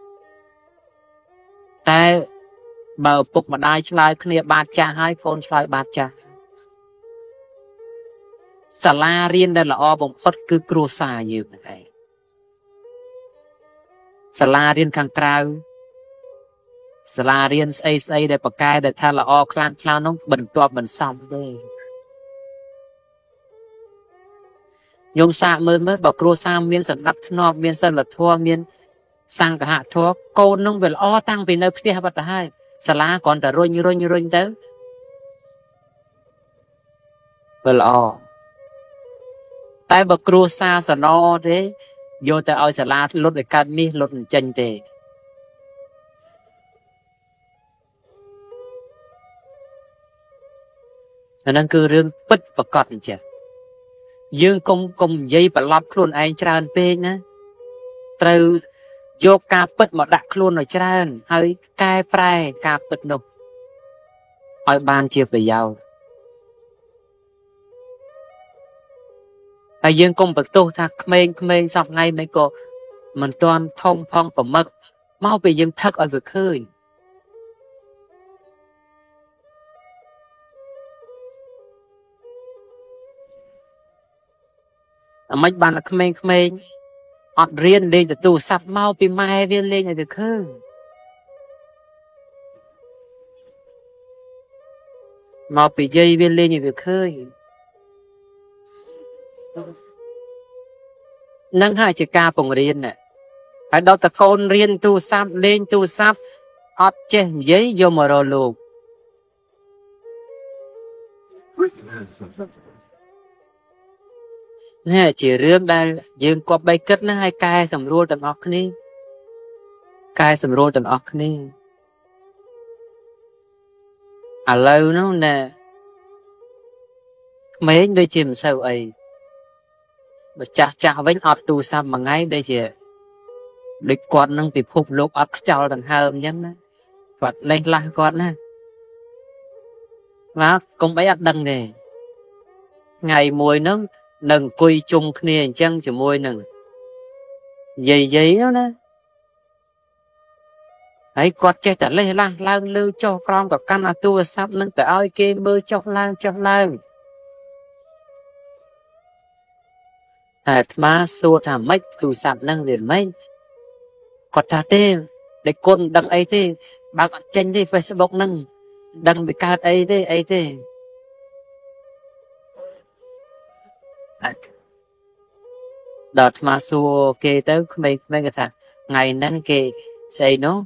តែបើឪពុកម្ដាយឆ្លើយគ្នាបាតចាស់ហើយកូនឆ្លើយបាតចាស់សាលារៀនដែលល្អបំផុតគឺគ្រួសារយើងហ្នឹងឯងសាលារៀនខាងក្រៅសាលារៀនស្អីដែលប៉ាកែដែលថាល្អខ្លាំងនោះបន្ទាប់មិនសមទេញោមសាកមើលបើគ្រួសារមានសណ្ដាប់ធ្នាប់មានសិលធម៌មានសង្ឃហធម៌កូននឹងវាល្អតាំងពីនៅផ្ទះបាត់ទៅហើយសាលាគ្រាន់តែរុញទៅវាល្អតែបើគ្រួសារសណទេយកទៅឲ្យសាលាលុតឲ្យកើតមាសលុតមិនចេញទេអាហ្នឹងគឺរឿងពិតប្រកបអញ្ចឹងយើងកុំនិយាយប្រឡប់ខ្លួនឯងច្រើនពេកណាត្រូវយកការពិតមកដាក់ខ្លួនឲ្យច្រើនហើយកែប្រែការពិតនោះឲ្យបានជាប្រយោជន៍ហើយយើងកុំបន្ទោសថាក្មេងសពថ្ងៃមិនក៏មិនទាន់ធំផងប្រមឹកមកពេលយើងផឹកឲ្យវាឃើញអាម៉េចបានតែក្មេងអត់រៀនលេងទូរស័ព្ទមកពីម៉ែវាលេងឲ្យវាឃើញមកពីយាយវាលេងឲ្យវាឃើញនឹងហើយជាការបង្រៀនណាហើយដល់តកូនរៀនទូរស័ព្ទលេងទូរស័ព្ទអត់ចេះនិយាយយកមករកលោក nè chỉ riêng đây dương có bay kết nó hai cai sầm rô tầng óc ní cai sầm rô tầng óc ní à lâu nó nè mấy đôi chim sâu ấy mà chả với ọt tu sao mà ngay đây chị địch con nâng bị phục lúc ọt chào đằng hờm nhắn á quạt lên lại con á mà cũng bấy ọt đằng này ngày mùi nó nâng cùi chung kia chân cho mùi nâng dây nó nè ấy quạt chơi thật lên lang lưu cho con có căn tu sắp nâng tới ơi kê bơ chọc lang mà xua thả mấy tu sạp nâng liền mấy quạt thả tê để con đăng ấy thế bà còn tranh thế Facebook nâng đăng bị cát ấy thế đợt mà xua kê tới mấy cái thằng ngày nâng kê xây nó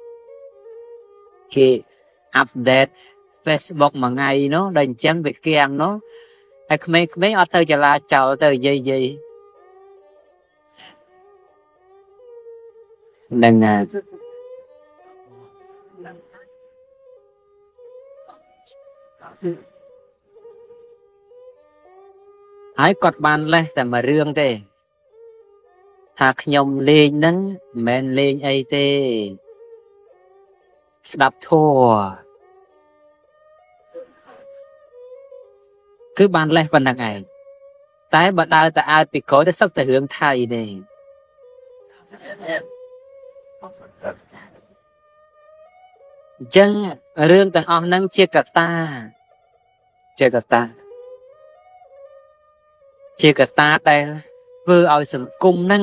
kê update Facebook mà ngày nó đành chân bị kèm nó hay mấy ở thời là chào từ gì nên hãy cọt bàn lênแต่มาเรื่องទេថាខ្ញុំលេងហ្នឹងមិនមែនលេងអីទេស្ដាប់ធម៌គឺបានលេះប៉ុណ្្នឹងឯងតែបើដើរទៅអើពីក្រោយទៅសឹកតែរឿងថៃទេអញ្ចឹងរឿងទាំងអស់ហ្នឹងជាកត្តាដែលធ្វើឲ្យសង្គមហ្នឹង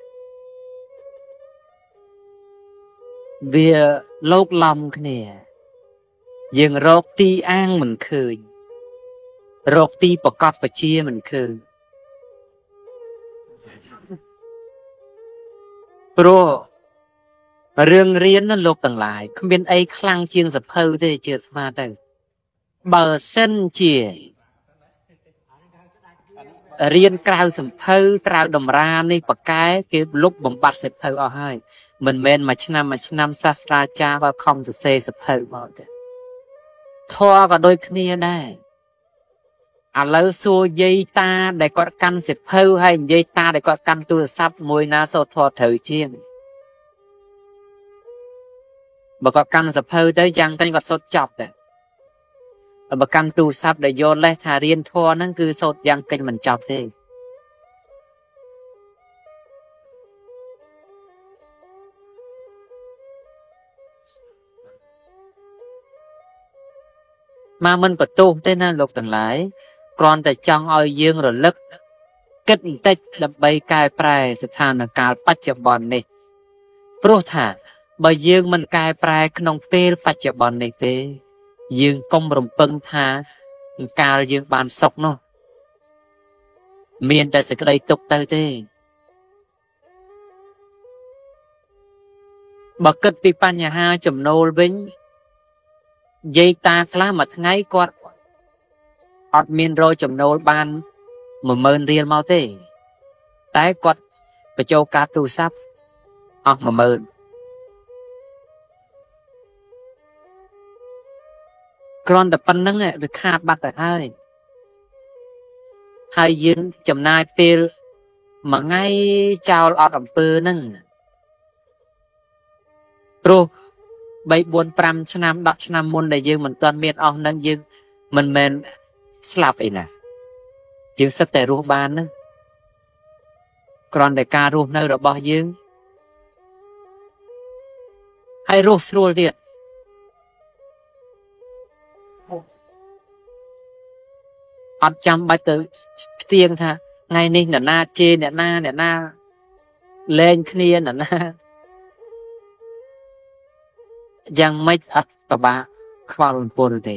វាលោកលំគ្នាយើងរកទីអាងមិនឃើញរកទីប្រកបបជាមិនឃើញព្រោះរឿងរៀនលោកទាំងឡាយគ្មានអីខ្លាំងជាងសភៅទេជឿស្មាទៅបើសិនជារៀនក្រៅសភៅក្រៅតម្រានេះបកកែគេលុបបំបត្តិសភៅអស់ហើយមិនមែនមួយឆ្នាំសាស្ត្រាចារ្យក៏ខំសរសេរសភៅមកទេធម៌ក៏ដូចគ្នាដែរឥឡូវសួរយាយតាដែលគាត់កាន់សភៅហើយនិយាយតាដែលគាត់កាន់ទូរស័ព្ទមួយណាសូត្រធម៌ត្រូវជាងបើគាត់កាន់សភៅទៅយ៉ាងតែគាត់សូត្រចប់តែបើកាន់ទូរស័ព្ទដែលយកលេសថារៀនធម៌ហ្នឹងគឺសូត្រយ៉ាងកិច្ចមិនចប់ទេមកមិនបន្ទោសទេណាលោកទាំងឡាយគ្រាន់តែចង់ឲ្យយើងរលឹកគិតបន្តិចដើម្បីកែប្រែស្ថានភាពបច្ចុប្បន្ននេះព្រោះថាបើយើងមិនកែប្រែក្នុងពេលបច្ចុប្បន្ននេះទេយើងកុំរំពឹងថាកាលយើងបានសុខនោះមានតែសេចក្តីទុក្ខទៅទេបើគិតពីបញ្ហាចំណូលវិញយាយតាខ្លះមួយថ្ងៃគាត់អត់មានរយចំណូលបាន 10000 រៀលមកទេតែគាត់បញ្ចូលការទូរស័ព្ទអស់ 10000គ្រាន់តែប៉ុណ្្នឹងវាខាតបាត់ទៅហើយយើងចំណាយពេលមួយថ្ងៃចោលអត់អំពើហ្នឹងព្រោះ 3 4 5 ឆ្នាំ 10 ឆ្នាំមុនដែលយើងមិនទាន់មានអស់ហ្នឹងយើងមិនមែនស្លាប់អីណាយើងសិតតែរស់បានហ្នឹងគ្រាន់តែការរស់នៅរបស់យើងហើយរស់ស្រួលទៀតអត់ចាំបាច់ទៅផ្ទៀងថាថ្ងៃនេះអ្នកណាជេរអ្នកណាលែងគ្នាអ្នកណាយ៉ាងម៉េចអត់ប្របាក់ខ្វល់អំពល់ទេ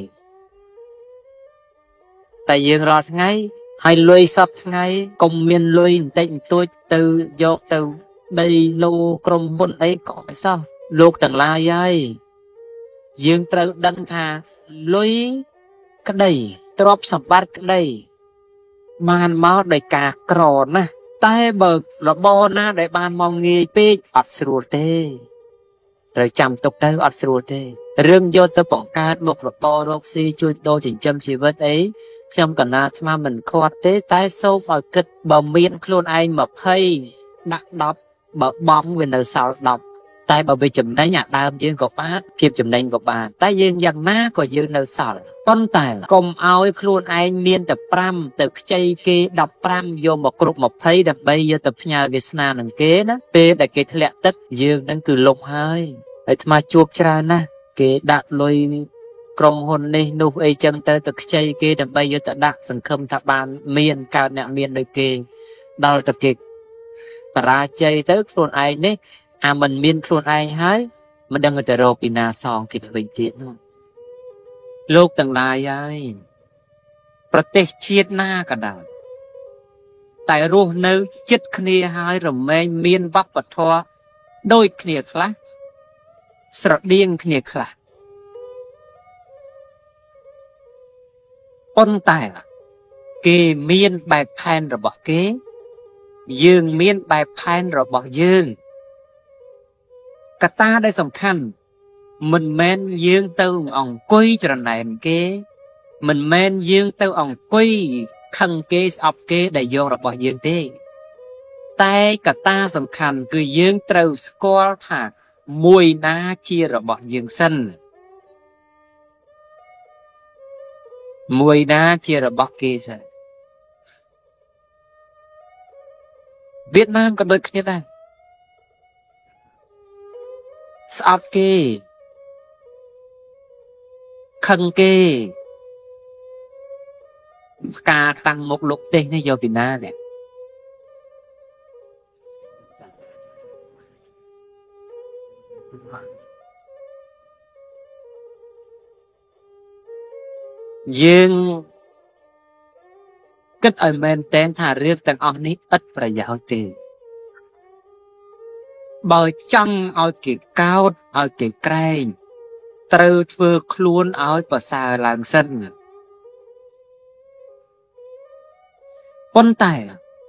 តែយើងរាល់ថ្ងៃហើយលុយសពថ្ងៃកុំមានលុយបន្តិចបន្តួចទៅយកទៅដីលោក្រុមហ៊ុនអីក៏មិនសោះលោកទាំងឡាយហើយយើងត្រូវដឹងថាលុយក្តីទ្រព្យសម្បត្តិក្តីបានមកដោយការក្រណាស់តែបើរបរណាដែលបានមកងាយពេកអត់ស្រួលទេត្រូវចាំទុកទៅអត់ស្រួលទេរឿងយកទៅបង្កើតមុខរបររកស៊ីជួយដូរចិញ្ចឹមជីវិតអីខ្ញុំកណាថ្មមិនខាត់ទេតែសូមឲ្យគិតបើមានខ្លួនឯង20ដាក់10បើបងវានៅសល់10តែបើវាចំណេញអាដើមយើងក៏បានភាពចំណេញក៏បានតែយើងយ៉ាងណាក៏យើងនៅសល់ប៉ុន្តែកុំឲ្យខ្លួនឯងមានតែ5ទៅខ្ចីគេ15យកមកគ្រប់20ដើម្បីយកទៅផ្ញើវាសនានឹងគេណាពេលដែលគេធ្លាក់ទឹកយើងនឹងគឺលុបហើយហើយថ្មជួបច្រើនណាស់គេដាក់លុយក្រុមហ៊ុននេះនោះអីចឹងទៅខ្ចីគេដើម្បីយកទៅដាក់សង្ឃឹមថាបានមានកើតអ្នកមានដូចគេដល់តែគេបរាជ័យទៅខ្លួនឯងនេះអាមិនមានខ្លួនឯងហើយមិនដឹងទៅរកពីណាសងគេទៅវិញទៀតនោះលោកទាំងឡាយហើយប្រទេសជាតិណាក៏ដោយតែរស់នៅជិតគ្នាហើយរមែងមានវប្បធម៌ដូចគ្នាខ្លះស្រដៀងគ្នាខ្លះប៉ុន្តែគេមានបែបផែនរបស់គេយើងមានបែបផែនរបស់យើងកត្តាដែលសំខាន់មិនមែនយើងទៅអង្គុយច្រណែនគេមិនមែនយើងទៅអង្គុយខឹងគេស្អប់គេដែលយករបស់យើងទេតែកត្តាសំខាន់គឺយើងត្រូវស្គាល់ថាមួយណាជារបស់យើងសិនមួយណាជារបស់គេសិនវៀតណាមក៏ដូចគ្នាដែរស្អប់គេខឹងគេការតាំងមុខលោកទេសនេះយកពីណានេះយើងគិតឲ្យមែនតែនថារឿងទាំងអស់នេះឥតប្រយោជន៍ទេបើចង់ឲ្យគេកោតឲ្យគេក្រែងត្រូវធ្វើខ្លួនឲ្យប្រសើរឡើងសិនប៉ុន្តែ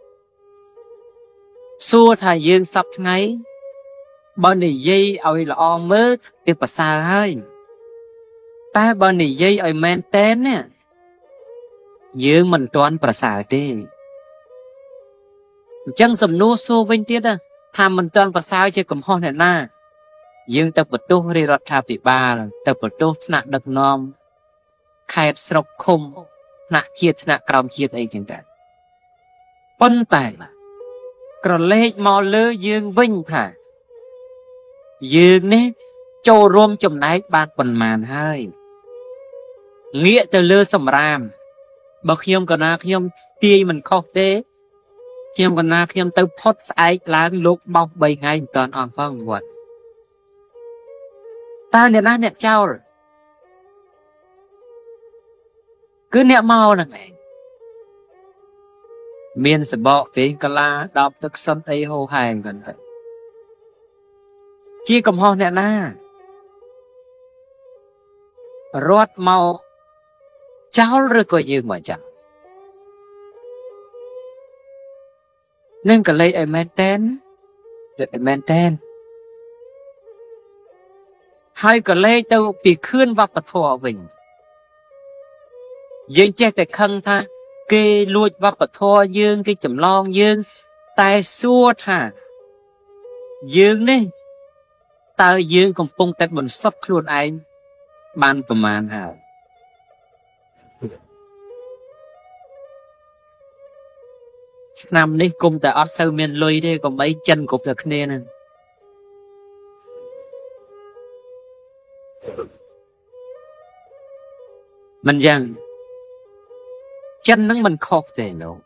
សួរថាយើងសពថ្ងៃបើនិយាយឲ្យល្អមើលវាប្រសើរហើយតែបើនិយាយឲ្យមែនតែននេះយើងមិនទាន់ប្រសើរទេអញ្ចឹងសំណួរសួរវិញទៀតថាមិនទាន់ប្រសើរជាកំហុសអ្នកណាយើងទៅបន្ទោសរាជរដ្ឋាភិបាលទៅបន្ទោសថ្នាក់ដឹកនាំខេត្តស្រុកឃុំថ្នាក់ជាតិថ្នាក់ក្រោមជាតិអីចឹងតែប៉ុន្តែក្រឡេកមកលើយើងវិញថាយើងនេះចូលរួមចំណែកបានប៉ុន្មានហើយងាកទៅលើសម្រាមបើខ្ញុំកណាខ្ញុំទាយមិនខុសទេខ្ញុំកណាខ្ញុំទៅផុតស្អែកឡើងលោកបោក3ថ្ងៃមិនតាន់អស់ផងវត្តតើអ្នកណាអ្នកចោលគឺអ្នកមកហ្នឹងឯងមានសបកពេងកាឡា10ទឹកសុនអីហូហែងគាត់ទៅជាកំហុសអ្នកណារត់មកចោលឬក៏យើងមកចោលនឹងកលេចឲ្យមែនតែនមែនតែនហើយកលេចទៅពីខឿនវប្បធម៌វិញយើងចេះតែខឹងថាគេលួចវប្បធម៌យើងគេចម្លងយើងតែសួរថាយើងនេះតើយើងកំពុងតែបន្សុទ្ធខ្លួនឯងបានប្រមាណហើយឆ្នាំនេះគុំតែអត់សូវមានលុយទេកុំអីចិនគ្រប់តែគ្នាហ្នឹងមិនយ៉ាងចិនហ្នឹងមិនខុសទេលោក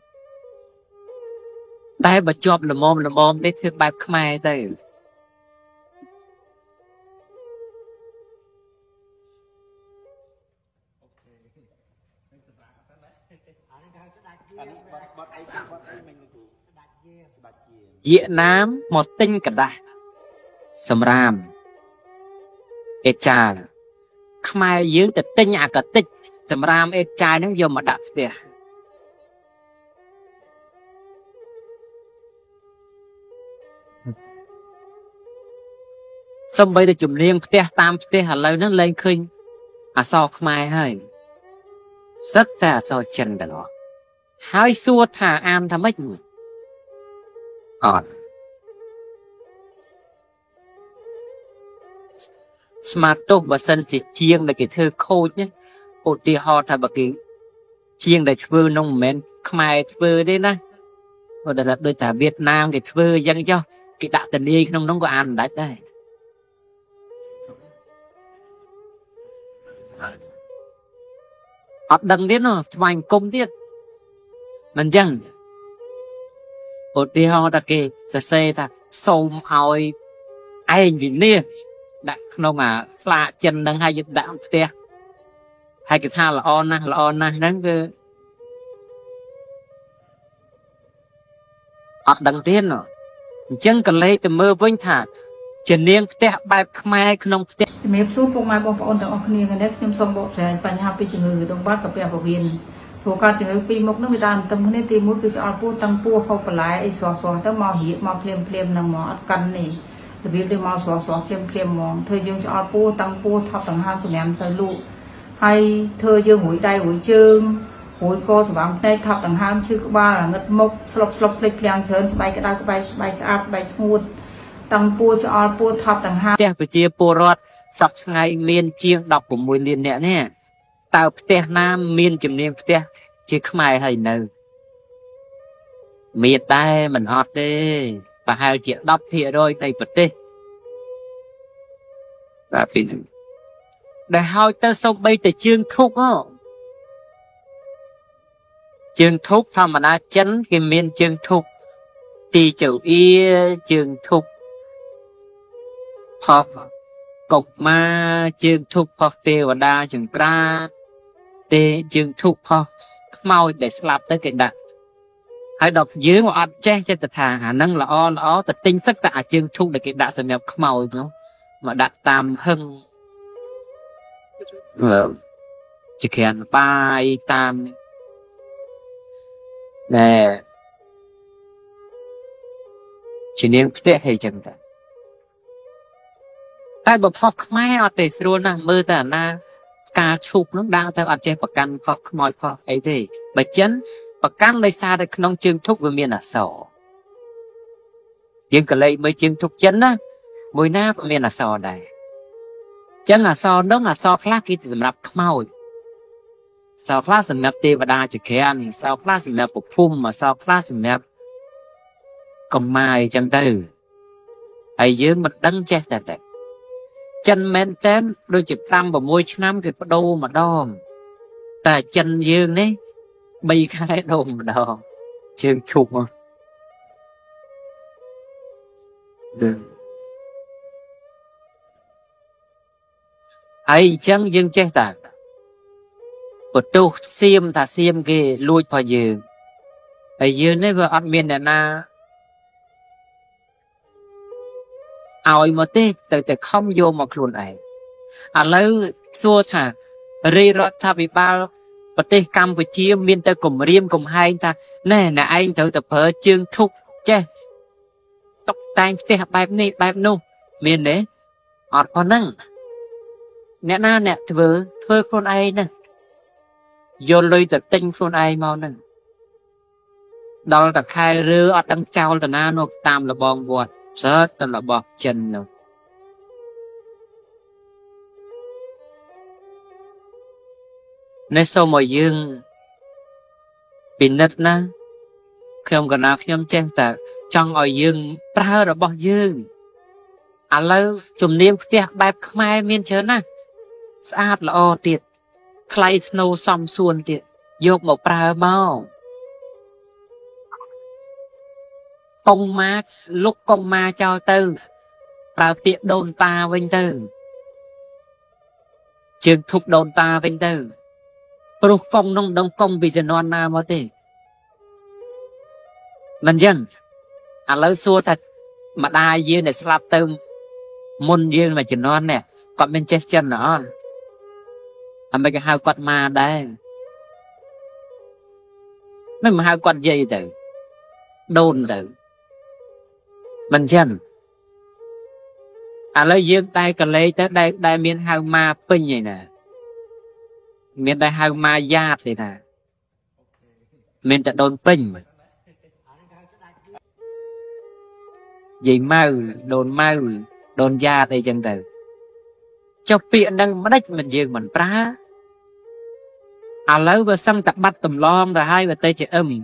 តែបើជាប់ល្មមនេះធ្វើបែបខ្មែរទៅវៀតណាមមកទិញกระดาษសម្រាមអេចាលខ្មែរយើងទៅទិញអាកតិចសម្រាមអេចាលហ្នឹងយកមកដាក់ផ្ទះសំបីតែជំនាញផ្ទះតាមផ្ទះឥឡូវហ្នឹងលែងឃើញអក្សរខ្មែរហើយសិតតែអក្សរចិនទាំងអស់ហើយសួរថាអានថាម៉េចអត់ស្មាតទោសបើសិនជាជាងដែលគេធ្វើខូចណាឧទាហរណ៍ថាបើគេជាងដែលធ្វើនោះមិនមែនខ្មែរធ្វើទេណាបើតែដូចថាវៀតណាមគេធ្វើអញ្ចឹងចុះគេដាក់តនីក្នុងនោះក៏អានមិនដាច់ដែរអត់ដឹងទៀតណាថ្វាយអង្គមទៀតមិនអញ្ចឹងឧទាហរណ៍ថាគេសរសេរថាសូមឲ្យឯងវិនិច្ឆ័យដាក់ក្នុងអាផ្លាកចិនហ្នឹងហើយយកដាក់ផ្ទះហើយគេថាល្អណាស់ហ្នឹងគឺអត់ដឹងទៀតអញ្ចឹងក៏លេខទៅមើលវិញថាជានាងផ្ទះបែបខ្មែរក្នុងផ្ទះជំរាបសួរពុកម៉ែបងប្អូនទាំងអស់គ្នានេះខ្ញុំសូមបកស្រាយបញ្ហាពីជំងឺដងបាត់កាពះពោះវៀនព្រោះការជំងឺពីរមុខនោះវាដើរទៅគ្នាទី1គឺស្អល់ពោះតាំងពោះហូបបន្លែអីស្រស់ៗទៅមករៀបមកភ្លាមហ្នឹងមកអត់កាន់នេះរបៀបនេះមកស្រស់ភ្លាមហ្មងធ្វើយើងស្អល់ពោះតាំងពោះថប់ដង្ហើមសម្រាប់ទៅលក់ហើយធ្វើយើងរួយដៃរួយជើងរួយកស្វាំភ្នែកថប់ដង្ហើមឈឺក្បាលអាងឹតមុខស្លុបភ្លេចភ្លាំងច្រើនស្បែកក្តៅក្បែកស្បែកស្អាតស្បែកស្ងួតតាំងពោះឆ្អល់ពោះថប់ដង្ហើមផ្ទះប្រជាពលរដ្ឋសប្តាហ៍ថ្ងៃមានជាង16លាននាក់នេះតើផ្ទះណាមានជំនាញផ្ទះជាខ្មែរហើយនៅមានតែមិនអត់ទេប្រហែលជា10%នៃប្រទេសបាទពីដែលហើយទៅសូម្បីតែជើងធុកជើងធុកធម្មតាចិនគេមានជើងធុកទីចៅអៀជើងធុកផុសកុកម៉ាជើងធុកផុសទេវតាចង្ក្រាទេជើងធុកផុសខ្មោចដែលស្លាប់ទៅគេដាក់ហើយដល់យើងអត់ចេះចិត្តថាអាហ្នឹងល្អទៅទិញសឹកតែអាជើងធុកដែលគេដាក់សម្រាប់ខ្មោចនោះមកដាក់តាមហឹងជាក្រានបាយតាមណែជានាងផ្ទះអីចឹងតែបើផុសខ្មែរអត់ទេស្រួលណាស់មើលតែអាណាការឈប់នោះដើរទៅអត់ចេះប្រកាន់ផុសខ្មោចផុសអីទេបើចិនប្រកាន់ដោយសារតែក្នុងជើងធុកវាមានអក្សរយើងក៏លេខមើលជើងធុកចិនណាមួយណាក៏មានអក្សរដែរចឹងអក្សរនោះអក្សរខ្លះគេសម្រាប់ខ្មោចអក្សរខ្លះសម្រាប់ទេវតាចក្រានអក្សរខ្លះសម្រាប់ពភុំអក្សរខ្លះសម្រាប់កំម៉ាយចឹងទៅហើយយើងមិនដឹងចេះតែចិនមែនតែនដូចជា5 6ឆ្នាំគេបដូរម្ដងតែចិនយើងនេះ3ខែដូរម្ដងជើងឈប់មកហើយអញ្ចឹងយើងចេះតែបន្ទោសសៀមថាសៀមគេលួចរបស់យើងហើយយើងនេះវាអត់មានអ្នកណាឲ្យមកទេទៅខំយកមកខ្លួនឯងឥឡូវសួរថារាជរដ្ឋាភិបាលប្រទេសកម្ពុជាមានតែគម្រាមកំហែងថាណែអ្នកឯងត្រូវតែប្រើជើងធុកចេះតុបតែងផ្ទះបែបនេះបែបនោះមានទេអត់ប៉ុណ្ណឹងអ្នកណាអ្នកធ្វើខ្លួនឯងហ្នឹងយកលុយទៅទិញខ្លួនឯងមកហ្នឹងដល់តែខែរើអត់ដឹងចោលតាណានោះតាមលបងវត្តសើទៅរបស់ចិននោះនេះសូមឲ្យយើងពិនិត្យណាខ្ញុំកណាខ្ញុំចេះតែចង់ឲ្យយើងប្រើរបស់យើងឥឡូវជំនាញផ្ទះបែបខ្មែរមានច្រើនណាស់ស្អាតល្អទៀតថ្លៃស្នូសមសួនទៀតយកមកប្រើមកកុងម៉ាលុកកុងម៉ាចោលទៅប្រើពាក្យដូនតាវិញទៅជើងធុកដូនតាវិញទៅព្រោះកុងនោះដឹងកុងពីជំនាន់ណាមកទេមិនចឹងឥឡូវសួរថាម្ដាយយើងដែលស្លាប់ទៅមុនយើងមួយជំនាន់នេះគាត់មានចេះចិនអត់អមិនគេហៅគាត់មកដែរមិនមកហៅគាត់យាយទៅដូនទៅមិនចឹងឥឡូវយើងតែកលេសទៅដែលមានហៅម៉ាពេញឯណាមានតែហៅម៉ាយ៉ាតទេណាមានតែដូនពេញយាយម៉ៅដូនម៉ៅដូនយ៉ាតអីចឹងទៅចុះពាក្យហ្នឹងមិនដេចមិនយើងមិនប្រើឥឡូវបើសឹងតែបាត់តម្លងទៅហើយបើទៅជាអឹម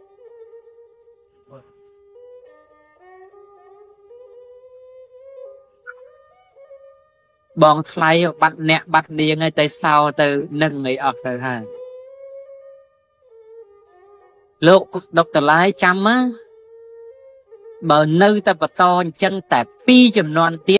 បងថ្លៃបាត់អ្នកបាត់នាងឲ្យទៅសោទៅនឹងអីអស់ទៅហើយលោកដុកតឡាយចាំណាបើនៅតែបន្តអញ្ចឹងតែ2ជំនាន់ទៀត